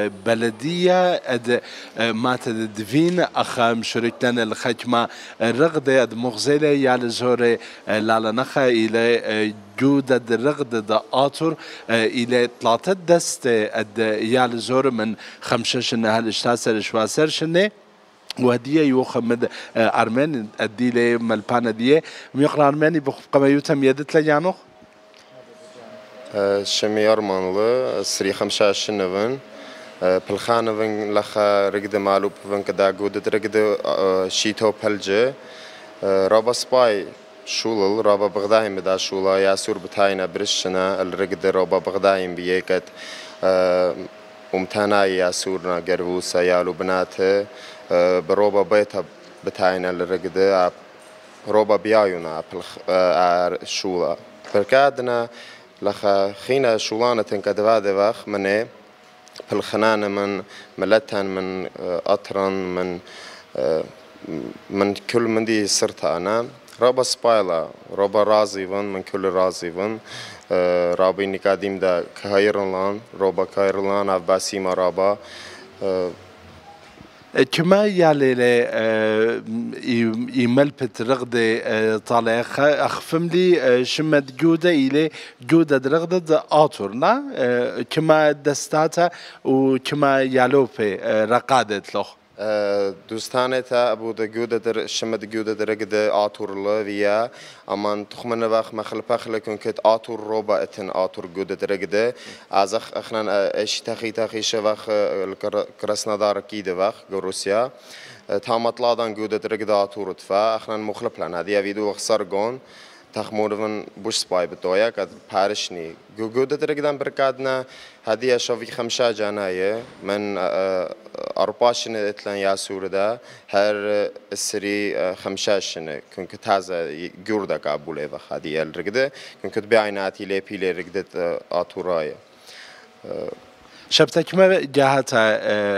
بلدية أد مات دفين أخا مشركتن الخجمة الرغدة أد مغزلة يال زور لالا نخا إلى جودة الرغد دا آتور إلى ثلاثة دست أد يال زور من خمسة هالشتاسر شواسر شنه وهدية يوخمد أرمن الديلة ملبانة دية ميقرأ أرمني بقى يوتم يدت لجانوخ شمي أرمانلة سري خمسة شنوان بالخانة فن لخا رقد مالوب فن كدا جودة رقد شيتو بلجة رابا سباي شولل رابا بغدايم بدا شولا ياسور بتاينا برشنا الرقد رابا بغدايم بيكت ومتانا ياسورنا قروسا يالو بناته بروبا بيتا بتاعنا الرقدة روبا بيايونا شولا بركادنا لخا خينا شولانة كدوا دواخ مني بالخنانة من ملتان من أطران من من كل من دي صرت أنا روبا سبايلا روبا رازيفن من كل رازيفن رابي نكاديم دا كايرلان روبا كايرلان أفباسي مرابا كما يالي يملبت رغدة طالع أخفم لي شمت جودة إلى جودة رغدة آتورنا كما دستاتا وكما يالوبي رقادة لخ دوستانه تا ابو د جوده در شمد جوده درجه آتور لویا امان تخمن وقت مخل پخل کن کت آتور روبا اتن آتور جوده درجه از اخ اخنان اش تخی تخیش وقت کرسندار کیده وقت روسیا تامت لادن جوده درجه آتور تفا اخنان مخلب لن هدیه ویدو خسر گون تخمورون بوش سپای بتویا کد پارشنی جوده درجه برکادنا هدیه شوی خمسة جانایه من أربعشن إتلان ياسور دا هر السري خمساشن كن كتازة جوردا قابولة وخادي الرقدة كن كتبيعناتي لي بيلي رقدة آتوراية شبتك ما جاهتا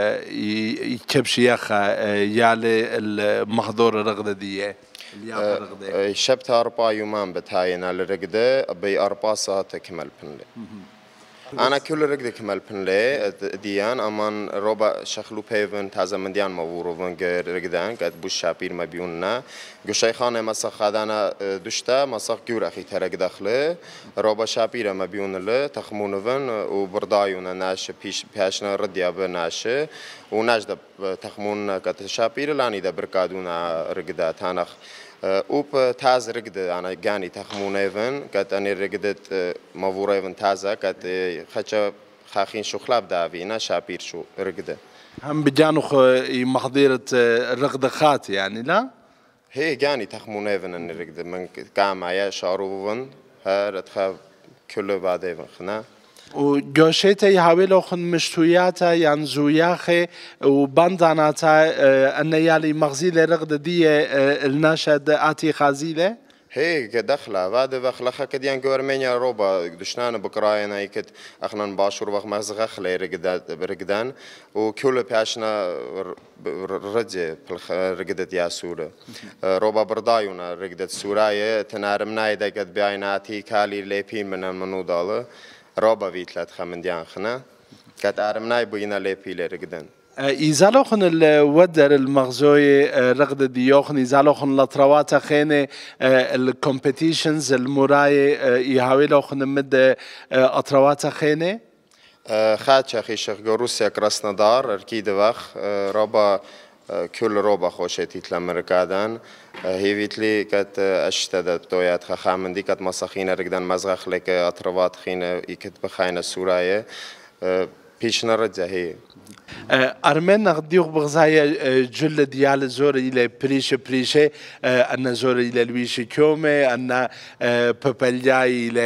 كبشيخة يالي المحضور الرقدة دي شبت أربع يومان بتاعنا الرقدة بي أربع ساعات كمل بنلي أنا كل رقدة كمل بنلي ديان أمان روبا شخلو بيفن تازة من ديان مورو غير رقدان قد بوش شابير ما بيوننا قشيخانة مسخ خدانا دشتا مسخ جور أخي ترق دخله روبا شابير ما بيون تخمونوفن وبردايونا ناش بيش بيشنا رديا بناش وناش ده تخمون قد شابير لاني ده بركادونا رقدة تانخ اوب تاز رقدة أنا جاني تخمونه فن كات أنا رقدة مفورة فن تازة كات خشة خاخين شو خلاب دافينا شابير شو رقدة هم بجانو خ محضيرة الرقدة خات يعني لا هي جاني تخمونه فن أنا رقدة من كام عيا شارو فن هرتخا كله بعده فن خنا وجوشيتا يحاولوا خن مشتوياتا ينزوياخي وبنداناتا أن يالي مغزيلة رغدة دي الناشد آتي خازيلة هي كدخلة بعد بخلخة كديان جو أرمينيا روبا دشنان بقراينا يكت أخنا باشور وقت مزغخ لي رقدان وكل بياشنا رجع رقدت يا سورة روبا بردايونا رقدت سوراية تنارمنا إذا قد بيعناتي كالي ليبين من المنودالة روبا فيتلات خمن ديان خنا كت أرمنا بينا ليبي لرقدان إزالوخن الودر المغزوي رغد ديوخن إزالوخن لطروات خينة الكومبيتيشنز المراي يهاولوخن مد أطروات خينة خاتش أخي شيخ روسيا كراسنودار أكيد وخ ربا كل ربا خوشتي تلامركادان هي فيتلي كت أشتدت تويات خامندي كت مسخينة رقدان مزغخ لك أطروات خينة يكت بخاينة سوراية بيشنا رجع هي أرمن نقديوخ بغزايا جل ديال زور إلى بريشة بريشة أن زور إلى لويش كومي أن ببليا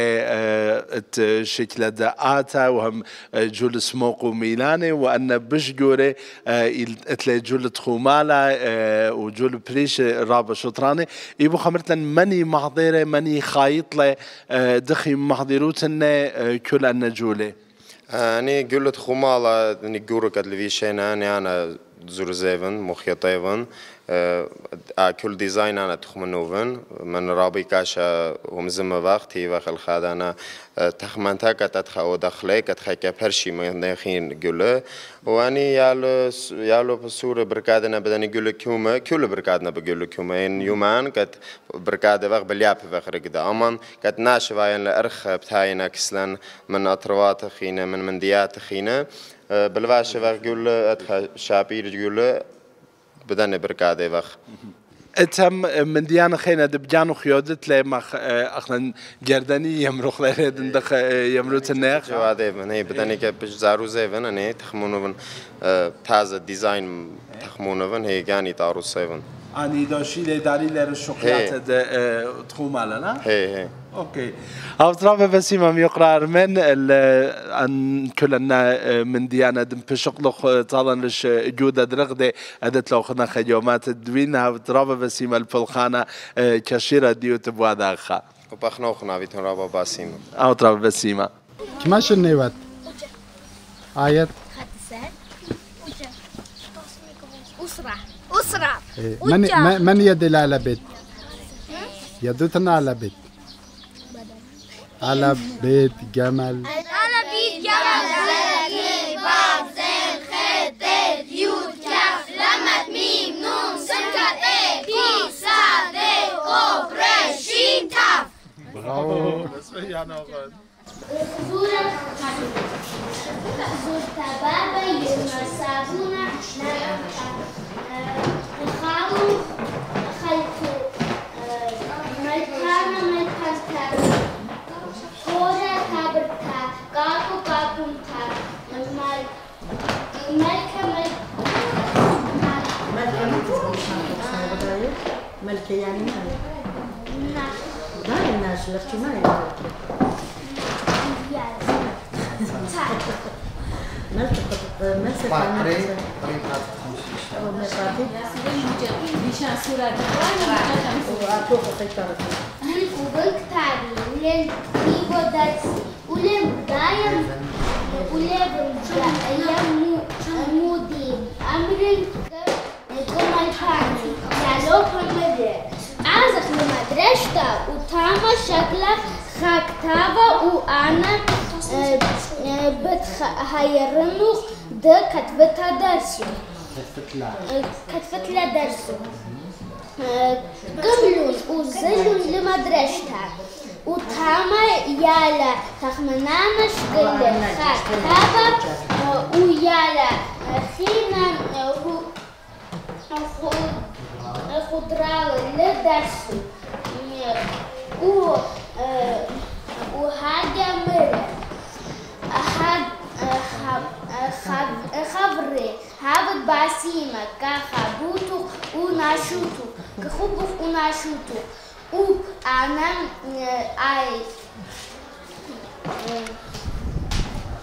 إلى شكل داتا وهم جل سموقو ميلاني وأن بش جوري إتلي جل تخومالا وجل بريشة رابع شطراني يبو خمرتلن مني محضيرة مني خايطلة دخي محضيروتن كل أن جولي أنا قلت خمالة إني جورك اللي أنا أنا زورزيفن مخيطيفن كل ديزاين أنا تخمنوفن من رابي كاشا ومزم وقت هي وقت الخاد أنا تخمنتها كتدخل ودخلي كتخي كبرشي من دخين قله وأني يالو يالو بصورة بركادنا بدني قله كوما كل بركادنا بقوله كوما إن يومان كت بركادة وقت بلياب وقت رقدا أمان كت ناشفة إن الأرخ بتاعنا كسلن من أطروات خينا من منديات خينا بالواش وقت قله أدخل شابير قله بدن بركادة وقت اتم من ديانا خينا دبجانو خيودت لي مخ اخنا جردني يمرخ لردن دخ يمروت الناخ جوادي من هي بدني كبش زارو زيفن اني تخمونو من تازه ديزاين تخمونو من هي كاني تارو سيفن اني داشي لي داري لر الشوكولاته تخوم لنا هي هي اوكي اطراف بسيمه يقرا من ان كلنا من ديانا دم بشقلق طالن لش جوده درغده ادت لو خنا خيومات دوين اطراف بسيمه الفلخانه كشيره ديوت بواداخا وبخنو خنا بيتون رابا بسيمه اطراف بسيمه كماش النيوات آيات أسرع أسرع من من يدل على بيت يدوتنا على بيت على بيت جمل على بيت جمل زين باب زين خيط يود كاف لمت ميم نون سكر اي بي صاد او ر شين تاف برافو اسمعي زورة زورة بابا يما صابونة خالو خلفو ملكانا ملكانا كورا كابرتا كاكو كاكونتا ملكا ملكة يعني مالك؟ نعم ما الناس لفتي ما يملك ملكة ملكة فاكري طريقة تمشي أو مفاتيح بيشان سورة وأتوقع تكتارك هلكو بنكتاري ولين بيبو دارسي ولين دايم ولين يمو مودين أمرين كما يفعني يالو كمدر عازق لمدرشتا وتاما شكلها خاكتابا وأنا بتخيرنو ده كتبتها درسو كتبت لها درسو قبلون وزلون لمدرشتها وتاما يالا تخمنانا شكل خاكتابا ويالا خينا خضراء لدرسو و وهذا مرة خبري هذا باسيمة كخبوتو وناشوتو كخبوف وناشوتو وأنا أي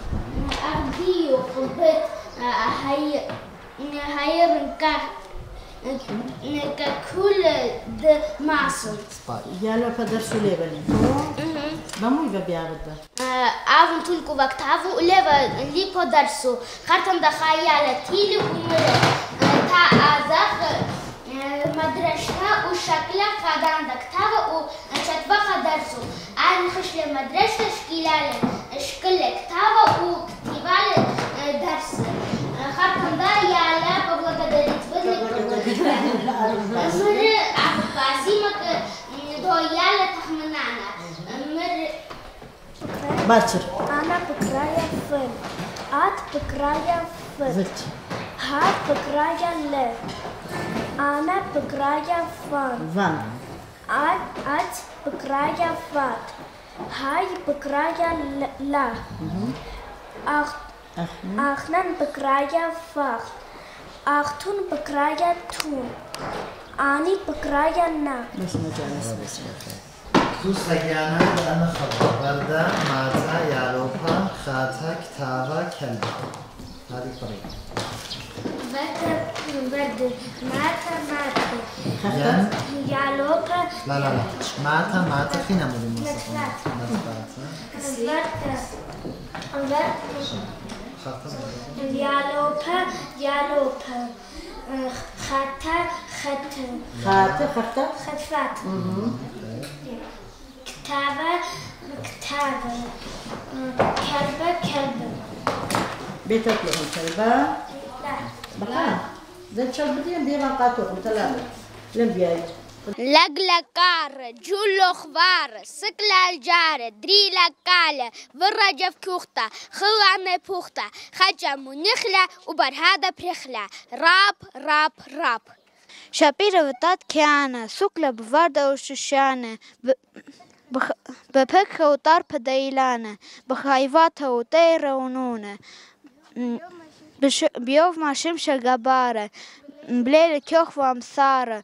أرديو خبت هاي هاي رنكا ككل معصم يلا فدرسوا ليبني بموي ببيعرض عافن تلكو وقت عافو ليبا ليكو درسو خرطم دخايا لتيلي ومر تا أزاق مدرسة وشكلها خدان دكتابة وشتبه خدرسو عن خشل مدرسة شكيلة شكل كتابة وكتيبة درس خرطم دا يالا بابا قدرت بدلك مر عفقاسيمك دو يالا تخمنانا مر باكر أنا بقرايا فن أت بقرايا فن هات بقرايا ل أنا بقرايا فن فان أت أت بقرايا فات هاي بقرايا لا أخ أخنن بقرايا فخ أختون بقرايا تون أني بقرايا نا مش مجالس بس زو سجانا أنا خبر بردا ماتا يالوبا خاتا كتابا كلبا هذه طريقة برد برد ماتا ماتا يعني يالوبا لا لا لا ماتا ماتا خينا مولي نتفات مصطفى برد يالوبا يالوبا خاتا خت خاطة خاطة خطفات كتابة كتابة كلبة كلبة بيتك لهم كلبة لا بقى زين شو بدين بيما قاتوهم ثلاثة لم بيجي لقلقار جولو خوار سكلا الجار دريلا كالا ورجف كوختا خلانة بوختا خجا منخلا وبرهادة برخلا راب راب راب شابيرا وطات كيانا سكلا بواردا وشوشانا ببكها وطار بدايلانا بخايفاتها وطيرة ونونة بيوف ما شمشة قبارة بليلة كيوخ وامثارة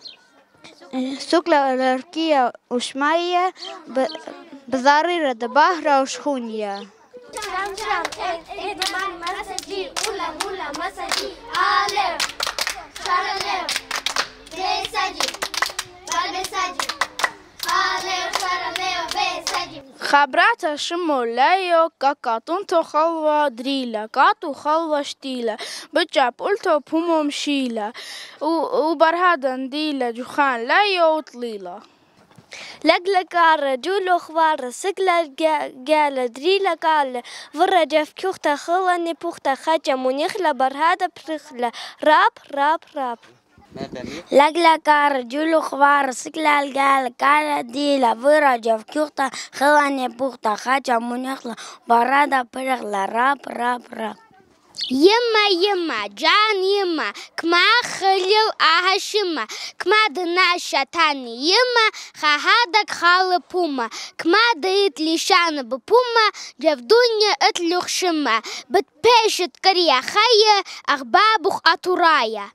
سكلا الاركية وشمية بضاريرة دباهرة وشخونية شرام شرام ايه دمان مسجي اولا مولا مسجي آلف شرالف بيسجي بالبيسجي آلف شرالف بيسجي خبرات شمو لايو كاكاتون تو خلوة دريلة كاتو خلوة شتيلة بجاب قلتو بومو مشيلة وبرهادا نديلة جوخان لايو وطليلة لقلقار جولو خوار سكلا قالة دريلا قالة ورا جف كوختا خلاني بوختا خاجة منيخلا برهادة برخلا راب راب راب لقلقار جولو خوار سكلا قالة قالة ديلا ورا جف كوختا خلاني بوختا خاجة منيخلا برهادة برخلا راب راب راب يما يما جان يما كما خليو أهشما كما دنا شتاني يما خهادك خال بوما كما ديت لشان ببوما جف دنيا اتلوخ شما بتبيشت كريا خيا أخبابخ أطرايا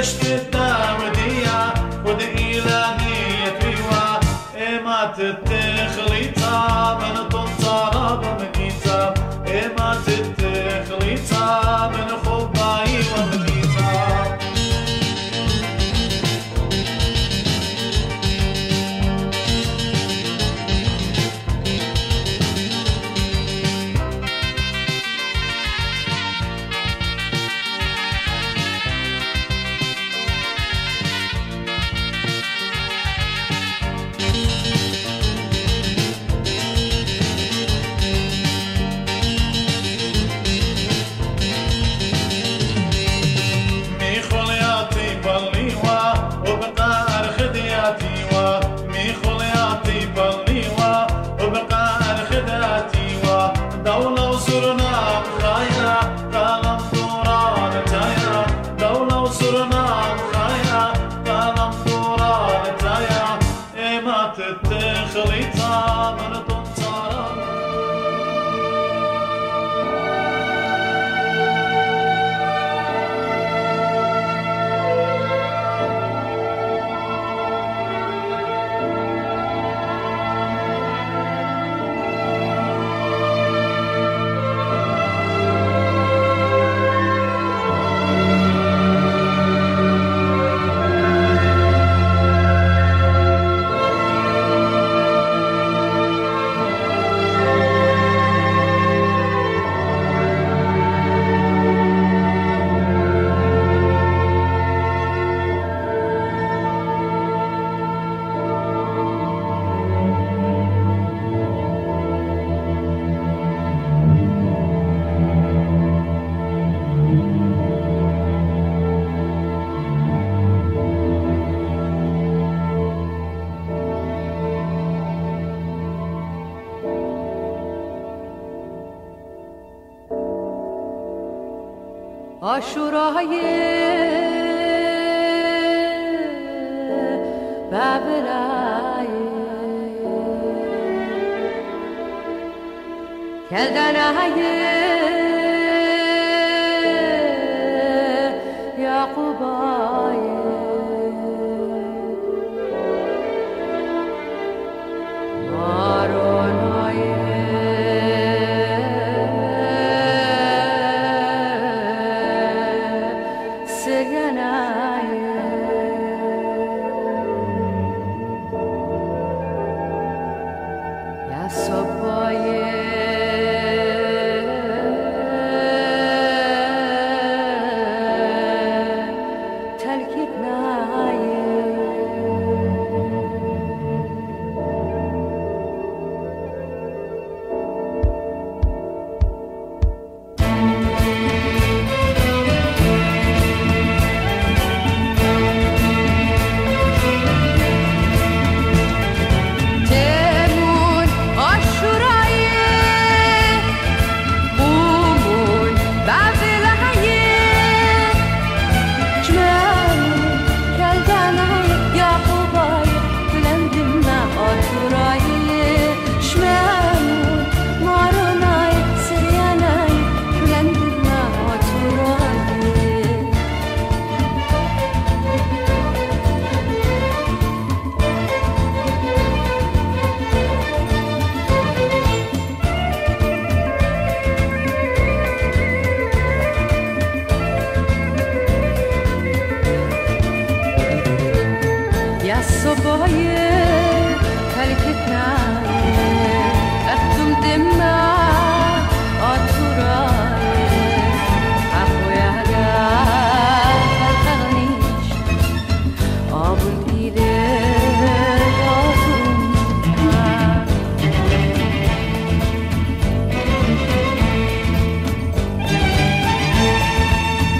بشت الداودية خد إيلانية بيوا إما تتخليتا من تنصارا بمنيتا إما تتخليتا من خباي ومنيتا آشورای بابلای کلدنای یعقوبای مارونای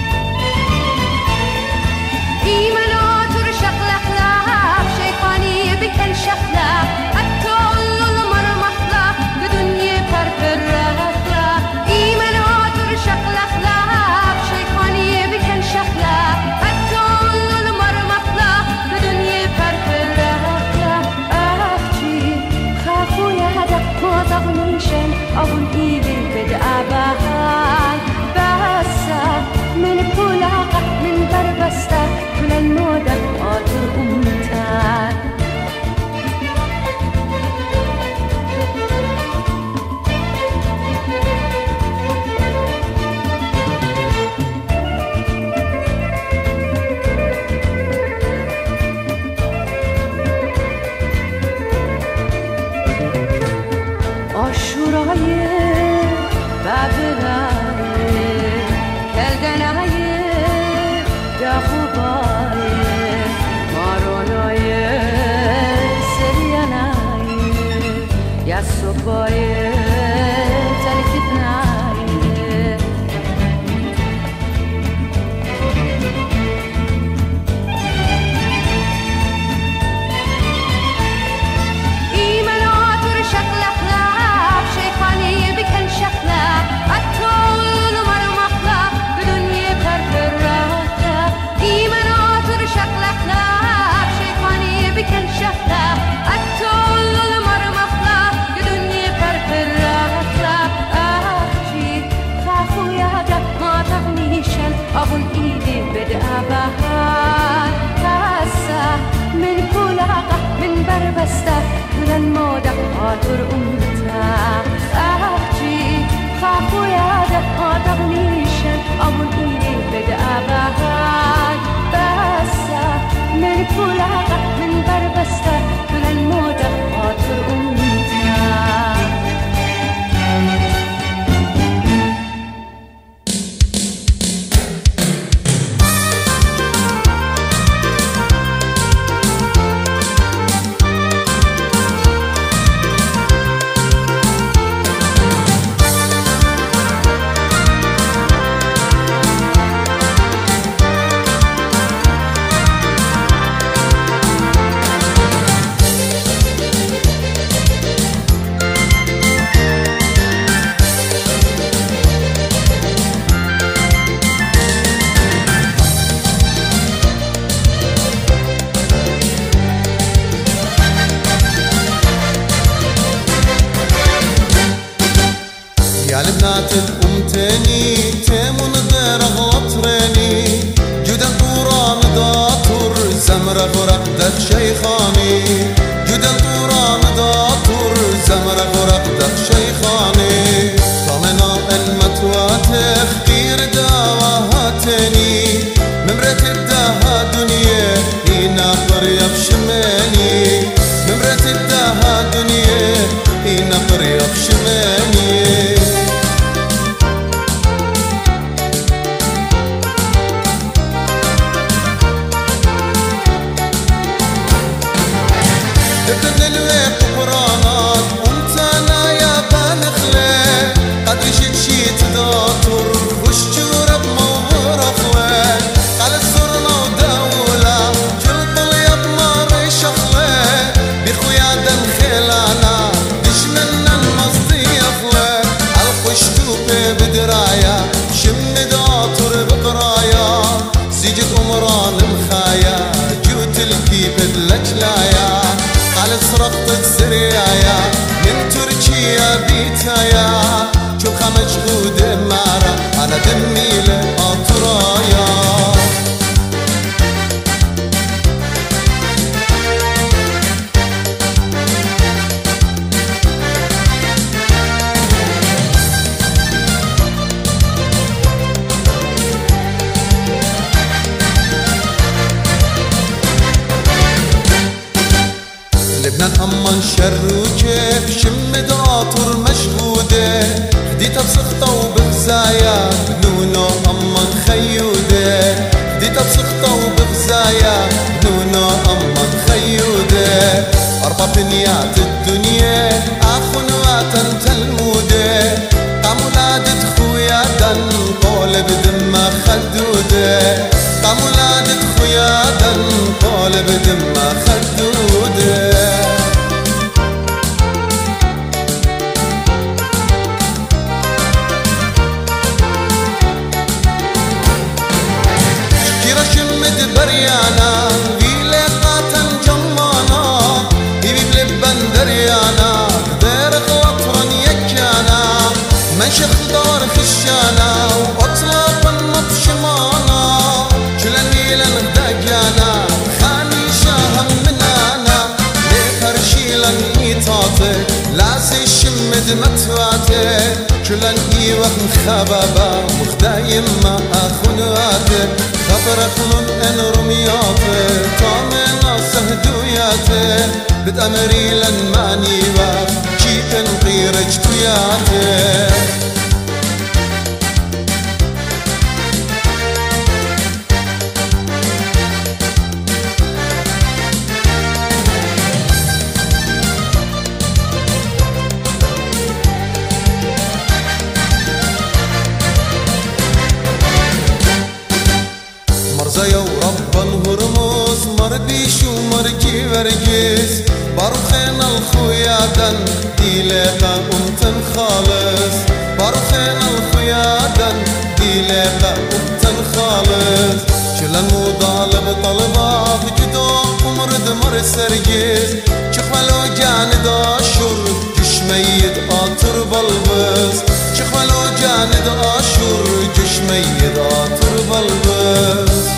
إيمانات رشق الأخلاق شيطانية يا قباية ماروناية سرياناية يا صباية تلفتناية إيمان عطر شكل أخلاق شيخانية بكل شخلاق الطول مرمخلا بدنيا برفراتا إيمان عطر شكل أخلاق شيخانية بكل شخلاق الطول مرمخلا بدنيا برفراتا أخجي خافوا يا دك ما تغنيشن أبو إيدي بدأ بهار كاسا من كلاقة من بربستا للمودة عطر أمتا أخجي خافوا يا دك ما تغنيشن أبو إيدي بدأ بهار كاسا من كلاقة من بربستا للمودة عطر أمتا يا لبنات الأمتني تيمون غير غطرني جدا طوران داطر زمرة فرقدك شيخاني جدا طوران داطر زمرة فرقدك شيخاني طمنا المتواتخ غير داوهاتني ممرت الدها دنيا إنا قريب شماني ممرت الدها دنيا إنا قريب شماني ابن الويق برانات وانتانا يا بانخلي قد رشد شيت داتر وشجورة بموضوع أخوي قال الصرنا ودولة جلط اليب ماري شخلي بخويا دم خيلانا دشمنا المصدي أخوي القشتوبي بدرايا شم داتر بقرايا زيجت أمران المخايا جوت الكيبد لجلايا قال سرقت سريايا من تركيا بيتايا شوخة مجهودة مارا أنا دمي لأطرايا لبنان أمان شر وكيف شم داطر مشهودة خديتها بسخطة وبغزايا بنونو أمان خيودة خديتها بسخطة وبغزايا بنونو أمان خيودة أربع بنيات الدنيا أخون واتن تلمودة قام ولادة خويا دن قول بدمها خدودة قام ولادة خويا دن قول بدمها خدودة بريانا بيلقاتا جمانا يبي بلبن دريانا دير غلطرا يكانا منشخ دار خشانا واطلاق النطشمانا كلني لنغدقانا خاني شاهم منانا ليخرشيلا يطاطي لاسي الشمد متواتي كلني وخن خبابا مخدايم ما اخوناتي خبر خلون ان رمياتي طامنا سهدوياتي بتأمري لن ماني باف جيتن غيرج توياتي وربا هرمز مرديش ومرجي ورجيس باروخين الخويا دن ديليقا أمتن خالص باروخين الخويا دن ديليقا أمتن خالص شلن مضالب طلبات جدو ومرد مر سرجيس شخملو جاند أشور جشميد آتر بلبس شخملو جاند أشور جشميد آتر بلبس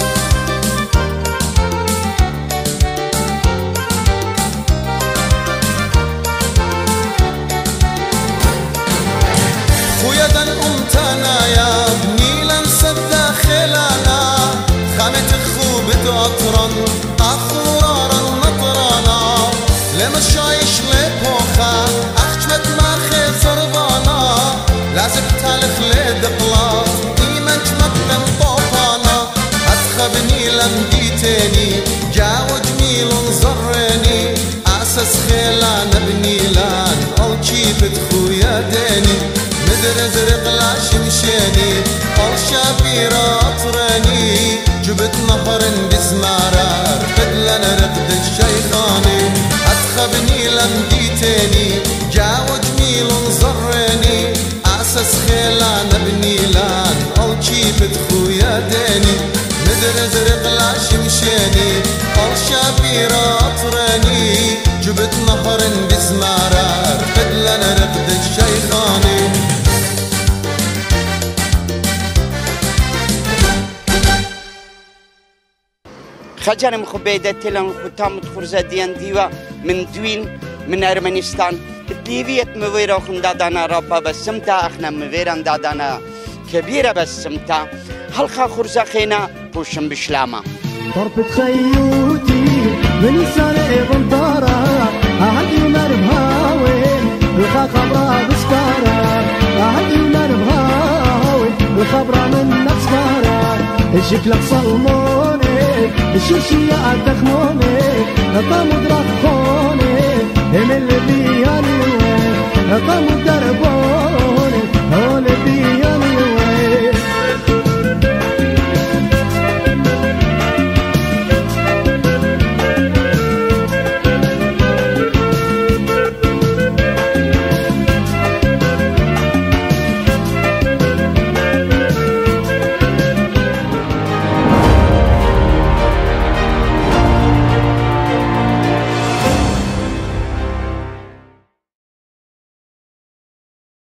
خويا دن أمتنا يا بنيلا سد خلانا خامت خوبت أطرن أخورارا نطرانا لما شايش لبوخا أخجمت ما خيزر بانا لازم تالخ لدقلات إيمانك مقدم طوفانا أتخبني لمديتني جاو جميل زرني أساس خيلان بنيلان أو جيبت خويا ديني مدر زرق لا شمشيني أو شابيرا أطرني جبت نهر بزمارة بدلن رقد الشيخاني أتخبني لمديتني جاو جميل زرني أساس خيلان بنيلان أو جيبت خويا ديني مدر زرق لا شمشيني أو شابيرا أطرني جبت نهر بزمارة بدلن رقد الشيخاني خجر مخبيدة تلان ختام تخرزة ديان ديوا من دوين من أرمنستان ديوية مويرا خندادانا رابا بسمتا اخنا مويران دادانا كبيرة بسمتا هلخا خرزة خينا بوشم بشلاما طربة خيوتي من سنة غندارة أهدي مربهاوين وخا خبرة بسكارة أهدي مربهاوين وخبرة من نفسكارة شكلك صلموني الشيشية أدخموني طامد